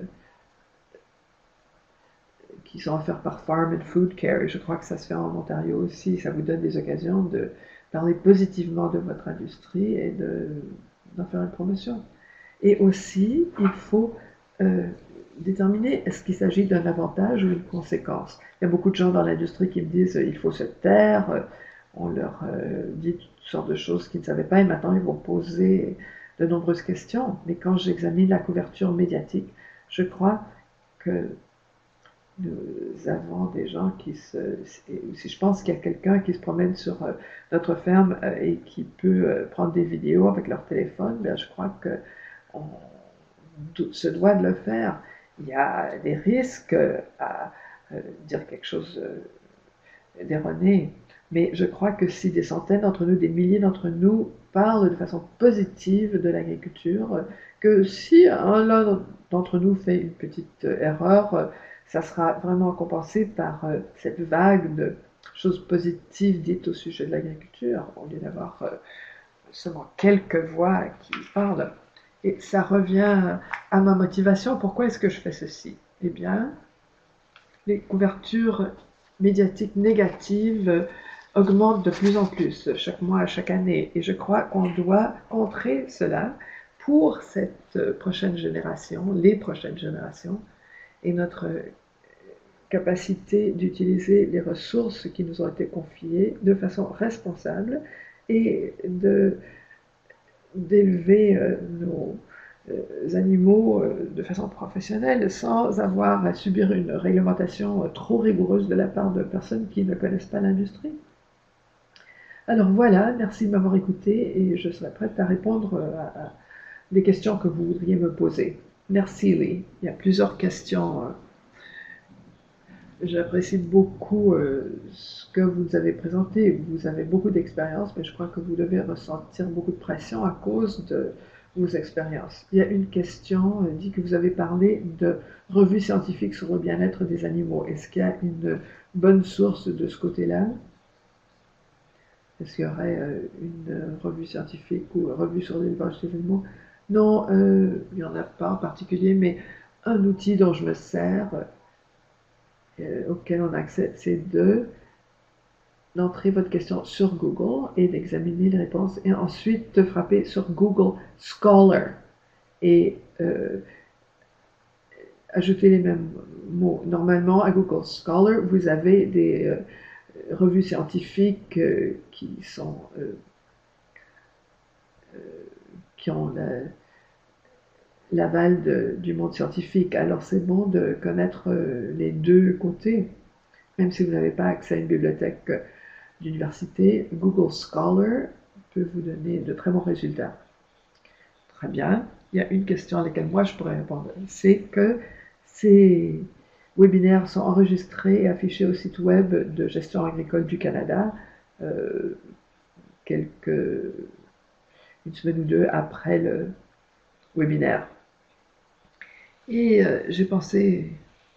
qui sont offerts par Farm and Food Care. Et je crois que ça se fait en Ontario aussi. Ça vous donne des occasions de parler positivement de votre industrie et de, d'en faire une promotion. Et aussi, il faut euh, déterminer est-ce qu'il s'agit d'un avantage ou une conséquence. Il y a beaucoup de gens dans l'industrie qui me disent euh, il faut se taire, euh, on leur euh, dit toutes sortes de choses qu'ils ne savaient pas et maintenant ils vont poser de nombreuses questions. Mais quand j'examine la couverture médiatique, je crois que nous avons des gens qui se... Si je pense qu'il y a quelqu'un qui se promène sur euh, notre ferme euh, et qui peut euh, prendre des vidéos avec leur téléphone, bien, je crois qu'on se doit de le faire. Il y a des risques à euh, dire quelque chose euh, d'erroné, mais je crois que si des centaines d'entre nous, des milliers d'entre nous parlent de façon positive de l'agriculture, que si un d'entre nous fait une petite erreur, ça sera vraiment compensé par euh, cette vague de choses positives dites au sujet de l'agriculture, au lieu d'avoir euh, seulement quelques voix qui parlent. Et ça revient à ma motivation. Pourquoi est-ce que je fais ceci? Eh bien, les couvertures médiatiques négatives augmentent de plus en plus, chaque mois, chaque année. Et je crois qu'on doit contrer cela pour cette prochaine génération, les prochaines générations, et notre capacité d'utiliser les ressources qui nous ont été confiées de façon responsable et de d'élever euh, nos euh, animaux euh, de façon professionnelle sans avoir à subir une réglementation euh, trop rigoureuse de la part de personnes qui ne connaissent pas l'industrie. Alors voilà, merci de m'avoir écouté et je serai prête à répondre à, à des questions que vous voudriez me poser. Merci Lee. Il y a plusieurs questions. Euh, J'apprécie beaucoup euh, ce que vous avez présenté. Vous avez beaucoup d'expérience, mais je crois que vous devez ressentir beaucoup de pression à cause de vos expériences. Il y a une question, euh, dit que vous avez parlé de revues scientifiques sur le bien-être des animaux. Est-ce qu'il y a une bonne source de ce côté-là? Est-ce qu'il y aurait euh, une revue scientifique ou une revue sur l'élevage des animaux? Non, euh, il n'y en a pas en particulier, mais un outil dont je me sers, euh, auquel on a accès, c'est de d'entrer votre question sur Google et d'examiner les réponses et ensuite de frapper sur Google Scholar et euh, ajouter les mêmes mots. Normalement, à Google Scholar, vous avez des euh, revues scientifiques euh, qui sont euh, euh, qui ont l'aval la, du monde scientifique. Alors c'est bon de connaître euh, les deux côtés, même si vous n'avez pas accès à une bibliothèque d'université. Google Scholar peut vous donner de très bons résultats. Très bien. Il y a une question à laquelle moi je pourrais répondre. C'est que ces webinaires sont enregistrés et affichés au site web de Gestion agricole du Canada euh, quelques, une semaine ou deux après le webinaire. Et euh, j'ai pensé,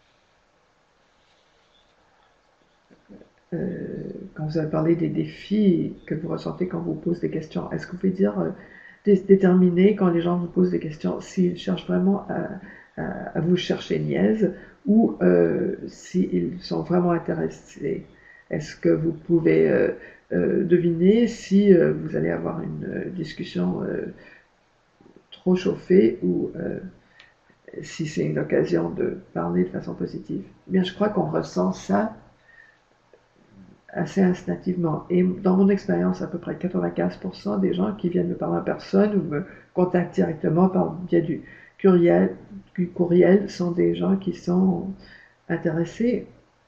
euh, quand vous avez parlé des défis que vous ressentez quand vous posez des questions, est-ce que vous pouvez dire euh, déterminer quand les gens vous posent des questions s'ils cherchent vraiment à, à, à vous chercher niaise ou euh, s'ils sont vraiment intéressés? Est-ce que vous pouvez euh, euh, deviner si euh, vous allez avoir une euh, discussion euh, trop chauffée ou euh, si c'est une occasion de parler de façon positive? Eh bien, je crois qu'on ressent ça assez instinctivement. Et dans mon expérience, à peu près quatre-vingt-quinze pour cent des gens qui viennent me parler en personne ou me contactent directement par le biais du courriel, du courriel sont des gens qui sont intéressés.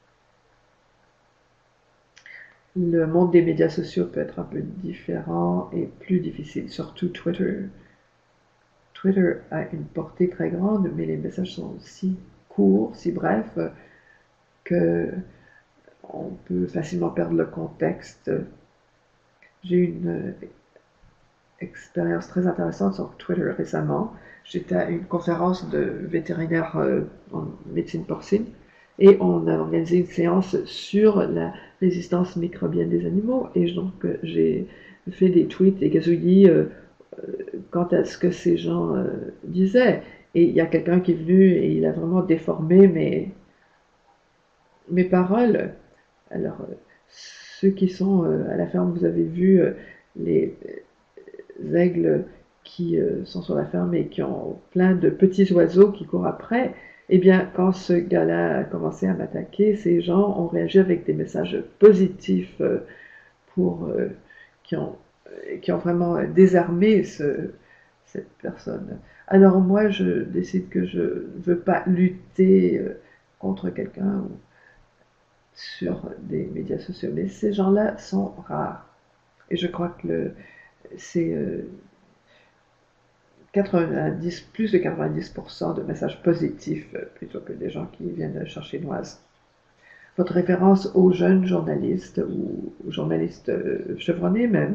Le monde des médias sociaux peut être un peu différent et plus difficile, surtout Twitter. Twitter a une portée très grande, mais les messages sont si courts, si brefs, que on peut facilement perdre le contexte. J'ai eu une expérience très intéressante sur Twitter récemment. J'étais à une conférence de vétérinaires euh, en médecine porcine et on a organisé une séance sur la résistance microbienne des animaux et donc euh, j'ai fait des tweets, des gazouillis euh, quant à ce que ces gens euh, disaient. Et il y a quelqu'un qui est venu et il a vraiment déformé mes, mes paroles. Alors, euh, ceux qui sont euh, à la ferme, vous avez vu euh, les aigles qui euh, sont sur la ferme et qui ont plein de petits oiseaux qui courent après. Eh bien, quand ce gars-là a commencé à m'attaquer, ces gens ont réagi avec des messages positifs euh, pour, euh, qui, ont, euh, qui ont vraiment désarmé ce, cette personne. Alors moi, je décide que je ne veux pas lutter euh, contre quelqu'un ou sur des médias sociaux. Mais ces gens-là sont rares. Et je crois que c'est euh, quatre-vingt-dix, plus de quatre-vingt-dix pour cent de messages positifs euh, plutôt que des gens qui viennent chercher noise. Votre référence aux jeunes journalistes ou aux journalistes euh, chevronnés même,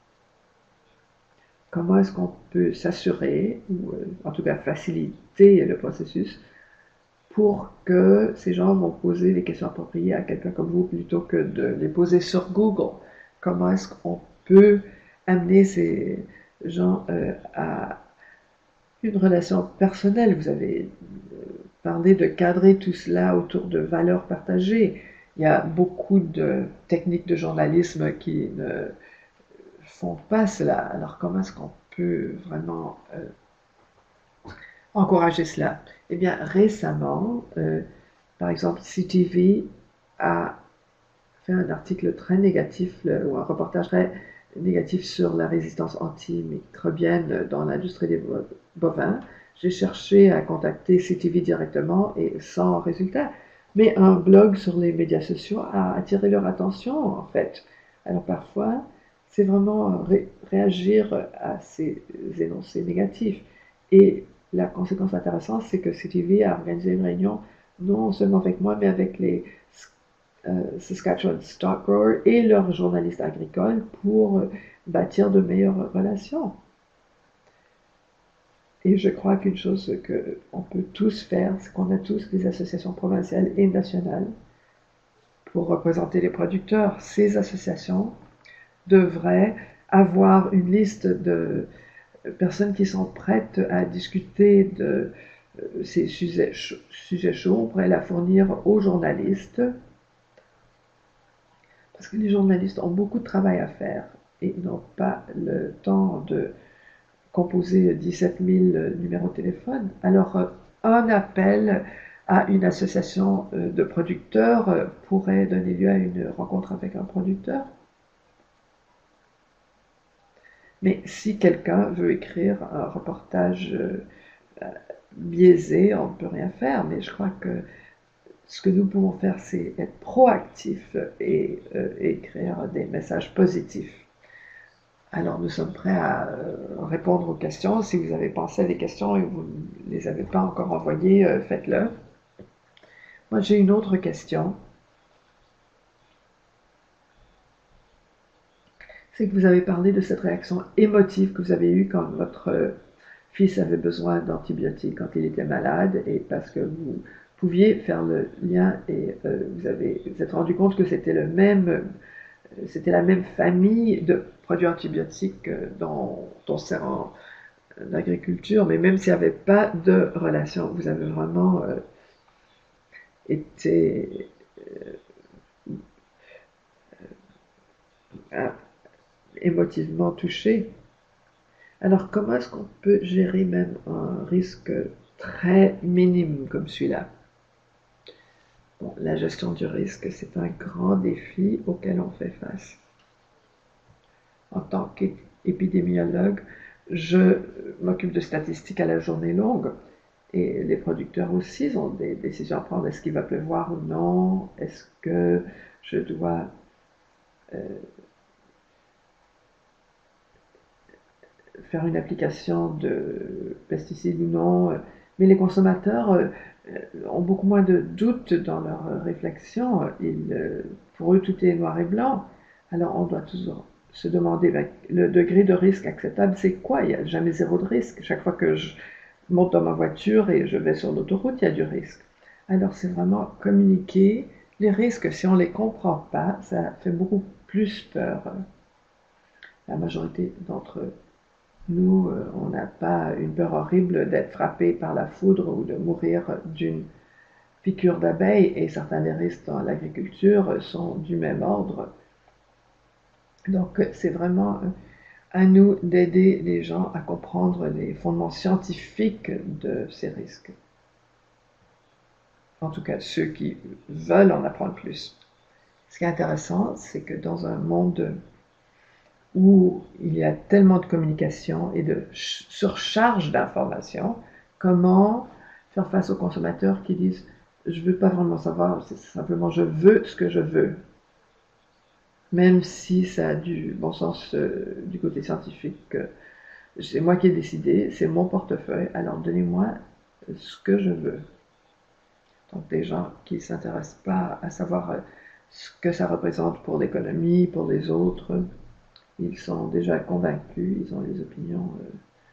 comment est-ce qu'on peut s'assurer, ou euh, en tout cas faciliter le processus pour que ces gens vont poser les questions appropriées à quelqu'un comme vous plutôt que de les poser sur Google? Comment est-ce qu'on peut amener ces gens euh, à une relation personnelle? Vous avez parlé de cadrer tout cela autour de valeurs partagées. Il y a beaucoup de techniques de journalisme qui ne font pas cela. Alors comment est-ce qu'on peut vraiment euh, encourager cela? Eh bien, récemment, euh, par exemple, C T V a fait un article très négatif, ou un reportage très négatif sur la résistance antimicrobienne dans l'industrie des bovins. J'ai cherché à contacter C T V directement et sans résultat. Mais un blog sur les médias sociaux a attiré leur attention, en fait. Alors parfois, c'est vraiment ré réagir à ces énoncés négatifs. Et la conséquence intéressante, c'est que C T V a organisé une réunion non seulement avec moi, mais avec les euh, Saskatchewan Stock Growers et leurs journalistes agricoles pour euh, bâtir de meilleures relations. Et je crois qu'une chose qu'on peut tous faire, c'est qu'on a tous des associations provinciales et nationales pour représenter les producteurs. Ces associations devraient avoir une liste de personnes qui sont prêtes à discuter de euh, ces sujets, sujets chauds. On pourrait la fournir aux journalistes, parce que les journalistes ont beaucoup de travail à faire et ils n'ont pas le temps de composer dix-sept mille numéros de téléphone. Alors, un appel à une association de producteurs pourrait donner lieu à une rencontre avec un producteur. Mais si quelqu'un veut écrire un reportage biaisé, on ne peut rien faire. Mais je crois que ce que nous pouvons faire, c'est être proactifs et euh, écrire des messages positifs. Alors, nous sommes prêts à euh, répondre aux questions. Si vous avez pensé à des questions et vous ne les avez pas encore envoyées, euh, faites-le. Moi, j'ai une autre question. C'est que vous avez parlé de cette réaction émotive que vous avez eue quand votre fils avait besoin d'antibiotiques quand il était malade, et parce que vous pouviez faire le lien et euh, vous avez vous êtes rendu compte que c'était le même, c'était la même famille de produits antibiotiques dont on sert en agriculture, mais même s'il n'y avait pas de relation, vous avez vraiment euh, été euh, émotivement touché. Alors comment est-ce qu'on peut gérer même un risque très minime comme celui-là? Bon, la gestion du risque, c'est un grand défi auquel on fait face. En tant qu'épidémiologue, je m'occupe de statistiques à la journée longue. Et les producteurs aussi ont des décisions à prendre. Est-ce qu'il va pleuvoir ou non? Est-ce que je dois euh, faire une application de pesticides ou non? Mais les consommateurs euh, ont beaucoup moins de doutes dans leur réflexion. Ils, pour eux, tout est noir et blanc. Alors on doit toujours se demander ben, le degré de risque acceptable, c'est quoi? Il n'y a jamais zéro de risque. Chaque fois que je monte dans ma voiture et je vais sur l'autoroute, il y a du risque. Alors c'est vraiment communiquer les risques. Si on ne les comprend pas, ça fait beaucoup plus peur. La majorité d'entre nous, on n'a pas une peur horrible d'être frappé par la foudre ou de mourir d'une piqûre d'abeille, et certains des risques dans l'agriculture sont du même ordre. Donc c'est vraiment à nous d'aider les gens à comprendre les fondements scientifiques de ces risques. En tout cas, ceux qui veulent en apprendre plus. Ce qui est intéressant, c'est que dans un monde où il y a tellement de communication et de surcharge d'informations, comment faire face aux consommateurs qui disent « je veux pas vraiment savoir, c'est simplement je veux ce que je veux. Même si ça a du bon sens euh, du côté scientifique. euh, C'est moi qui ai décidé, c'est mon portefeuille, alors donnez-moi ce que je veux. Donc des gens qui ne s'intéressent pas à savoir euh, ce que ça représente pour l'économie, pour les autres, ils sont déjà convaincus, ils ont des opinions euh,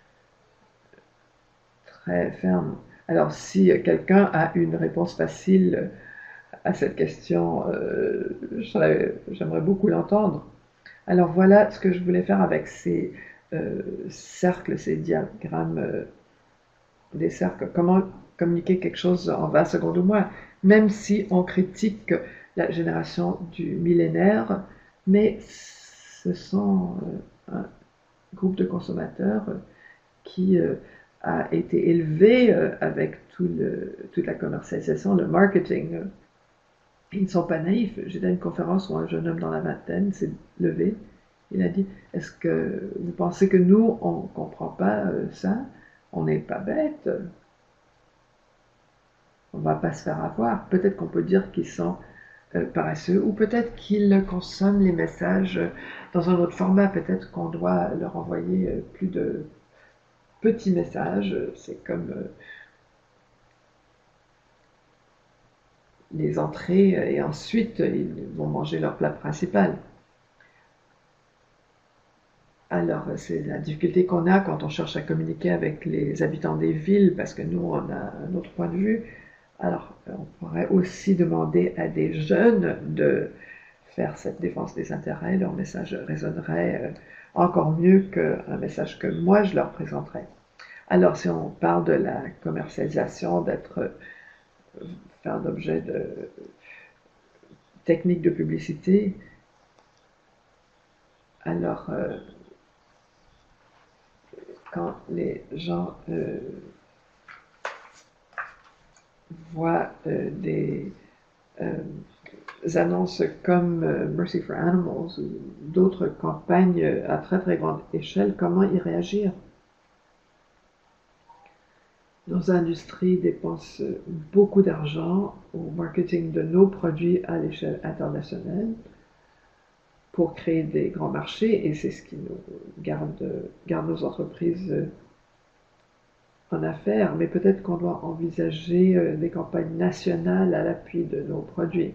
très fermes. Alors si euh, quelqu'un a une réponse facile à cette question, euh, j'aimerais beaucoup l'entendre. Alors voilà ce que je voulais faire avec ces euh, cercles, ces diagrammes, euh, des cercles. Comment communiquer quelque chose en vingt secondes ou moins, même si on critique la génération du millénaire, mais ce sont euh, un groupe de consommateurs qui euh, a été élevé euh, avec tout le, toute la commercialisation, le marketing. Ils ne sont pas naïfs. J'étais à une conférence où un jeune homme dans la vingtaine s'est levé. Il a dit, est-ce que vous pensez que nous, on ne comprend pas euh, ça? On n'est pas bête. On ne va pas se faire avoir. Peut-être qu'on peut dire qu'ils sont euh, paresseux, ou peut-être qu'ils consomment les messages dans un autre format. Peut-être qu'on doit leur envoyer euh, plus de petits messages. C'est comme euh, les entrées, et ensuite ils vont manger leur plat principal. Alors, c'est la difficulté qu'on a quand on cherche à communiquer avec les habitants des villes, parce que nous, on a un autre point de vue. Alors, on pourrait aussi demander à des jeunes de faire cette défense des intérêts. Leur message résonnerait euh, encore mieux qu'un message que moi, je leur présenterais. Alors, si on parle de la commercialisation, d'être euh, faire l'objet de techniques de publicité, alors euh, quand les gens euh, voient euh, des euh, annonces comme euh, Mercy for Animals ou d'autres campagnes à très très grande échelle, comment y réagir? Nos industries dépensent beaucoup d'argent au marketing de nos produits à l'échelle internationale pour créer des grands marchés, et c'est ce qui nous garde, garde nos entreprises en affaires, mais peut-être qu'on doit envisager des campagnes nationales à l'appui de nos produits.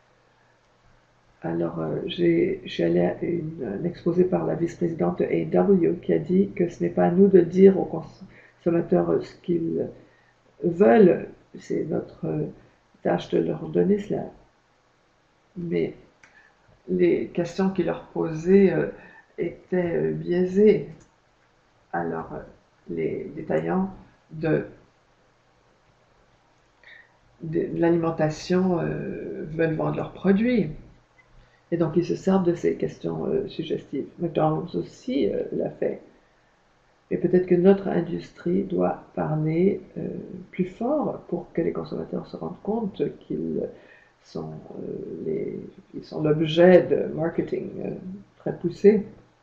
Alors, euh, j'ai, je suis allée à une, un exposé par la vice-présidente de A et W qui a dit que ce n'est pas à nous de dire aux consommateurs ce qu'ils veulent, c'est notre tâche de leur donner cela. Mais les questions qu'il leur posait euh, étaient euh, biaisées. Alors, euh, les détaillants de, de, de l'alimentation euh, veulent vendre leurs produits. Et donc, ils se servent de ces questions euh, suggestives. McDonald's aussi euh, l'a fait. Et peut-être que notre industrie doit parler euh, plus fort pour que les consommateurs se rendent compte qu'ils sont, euh, les, ils sont l'objet de marketing euh, très poussé.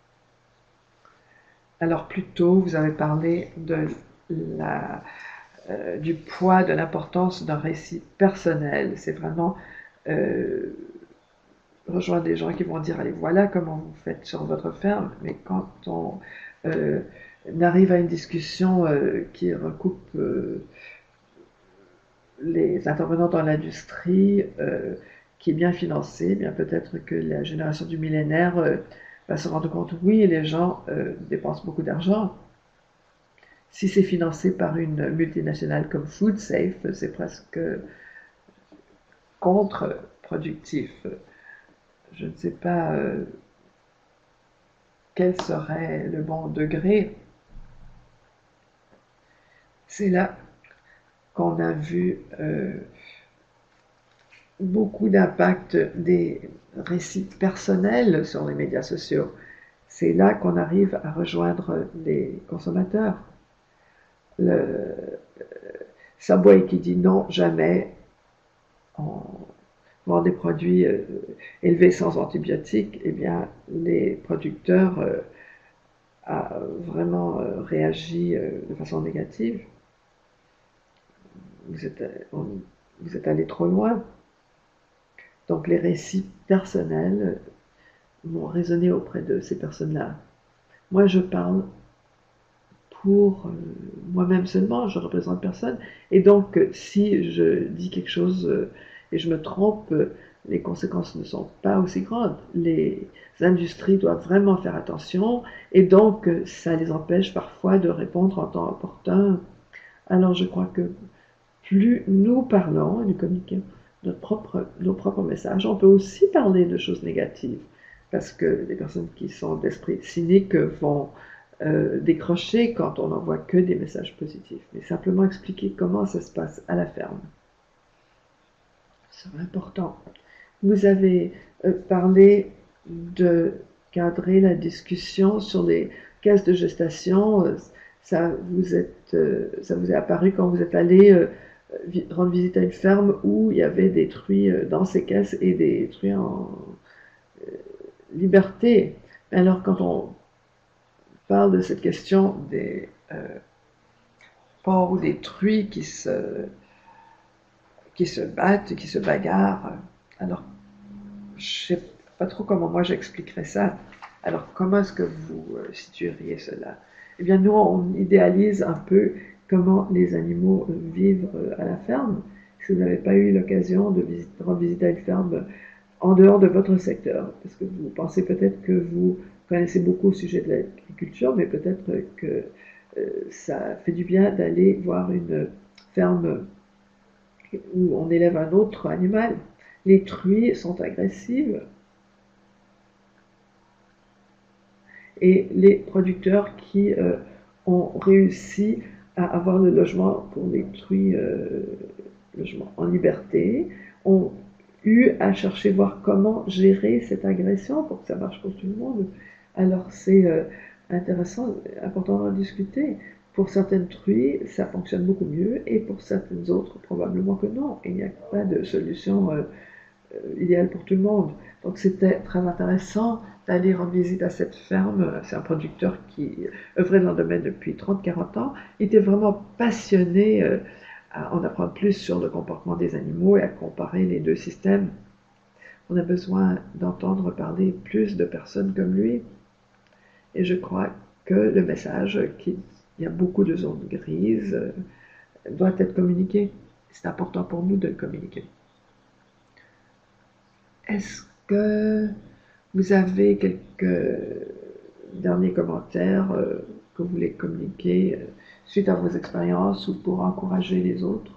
Alors plus tôt, vous avez parlé de la, euh, du poids, de l'importance d'un récit personnel. C'est vraiment euh, rejoindre des gens qui vont dire, allez, voilà comment vous faites sur votre ferme, mais quand on euh, arrive à une discussion euh, qui recoupe euh, les intervenants dans l'industrie, euh, qui est bien financée, eh bien peut-être que la génération du millénaire euh, va se rendre compte, oui, les gens euh, dépensent beaucoup d'argent. Si c'est financé par une multinationale comme FoodSafe, c'est presque contre-productif. Je ne sais pas euh, quel serait le bon degré. C'est là qu'on a vu euh, beaucoup d'impact des récits personnels sur les médias sociaux. C'est là qu'on arrive à rejoindre les consommateurs. Le Subway qui dit non, jamais, on vend des produits euh, élevés sans antibiotiques, eh bien, les producteurs euh, ont vraiment euh, réagi euh, de façon négative. Vous êtes, on, vous êtes allé trop loin. Donc les récits personnels vont résonner auprès de ces personnes-là. Moi, je parle pour euh, moi-même seulement, je ne représente personne. Et donc, euh, si je dis quelque chose euh, et je me trompe, euh, les conséquences ne sont pas aussi grandes. Les industries doivent vraiment faire attention et donc euh, ça les empêche parfois de répondre en temps opportun. Alors, je crois que plus nous parlons et nous communiquons notre propre, nos propres messages, on peut aussi parler de choses négatives. Parce que les personnes qui sont d'esprit cynique vont euh, décrocher quand on n'envoie que des messages positifs. Mais simplement expliquer comment ça se passe à la ferme. C'est important. Vous avez euh, parlé de cadrer la discussion sur les caisses de gestation. Ça vous, êtes, euh, ça vous est apparu quand vous êtes allé euh, rendre visite à une ferme où il y avait des truies dans ces caisses et des truies en euh, liberté. Alors quand on parle de cette question des euh, porcs ou des truies qui se, qui se battent, qui se bagarrent, alors je ne sais pas trop comment moi j'expliquerais ça. Alors comment est-ce que vous euh, situeriez cela? Eh bien nous on idéalise un peu comment les animaux vivent à la ferme. Si vous n'avez pas eu l'occasion de visiter, rendre visite à une ferme en dehors de votre secteur, parce que vous pensez peut-être que vous connaissez beaucoup au sujet de l'agriculture, mais peut-être que euh, ça fait du bien d'aller voir une ferme où on élève un autre animal. Les truies sont agressives et les producteurs qui euh, ont réussi à avoir le logement pour les truies euh, logement en liberté ont eu à chercher voir comment gérer cette agression pour que ça marche pour tout le monde. Alors c'est euh, intéressant, important d'en discuter. Pour certaines truies, ça fonctionne beaucoup mieux et pour certaines autres, probablement que non. Il n'y a pas de solution euh, euh, idéale pour tout le monde. Donc c'était très intéressant d'aller rendre visite à cette ferme. C'est un producteur qui œuvrait dans le domaine depuis trente à quarante ans. Il était vraiment passionné euh, à en apprendre plus sur le comportement des animaux et à comparer les deux systèmes. On a besoin d'entendre parler plus de personnes comme lui. Et je crois que le message qu'il y a beaucoup de zones grises euh, doit être communiqué. C'est important pour nous de le communiquer. Est-ce que vous avez quelques derniers commentaires euh, que vous voulez communiquer euh, suite à vos expériences ou pour encourager les autres?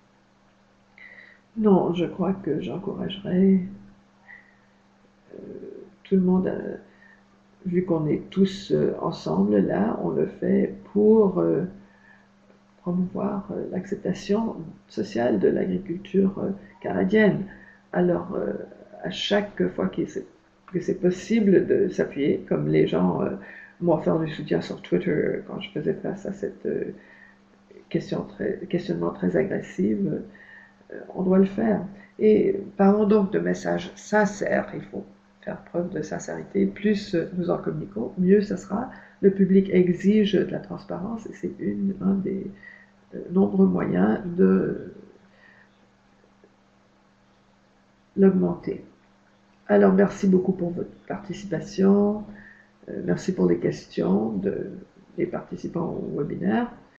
Non, je crois que j'encouragerais euh, tout le monde, euh, vu qu'on est tous euh, ensemble là, on le fait pour euh, promouvoir euh, l'acceptation sociale de l'agriculture euh, canadienne. Alors, euh, à chaque fois que c'est, que c'est possible de s'appuyer, comme les gens euh, m'ont offert du soutien sur Twitter quand je faisais face à cette euh, question très, questionnement très agressif, euh, on doit le faire. Et parlons donc de messages sincères, il faut faire preuve de sincérité. Plus nous en communiquons, mieux ça sera. Le public exige de la transparence et c'est une, un des euh, nombreux moyens de l'augmenter. Alors merci beaucoup pour votre participation, euh, merci pour les questions de, des participants au webinaire.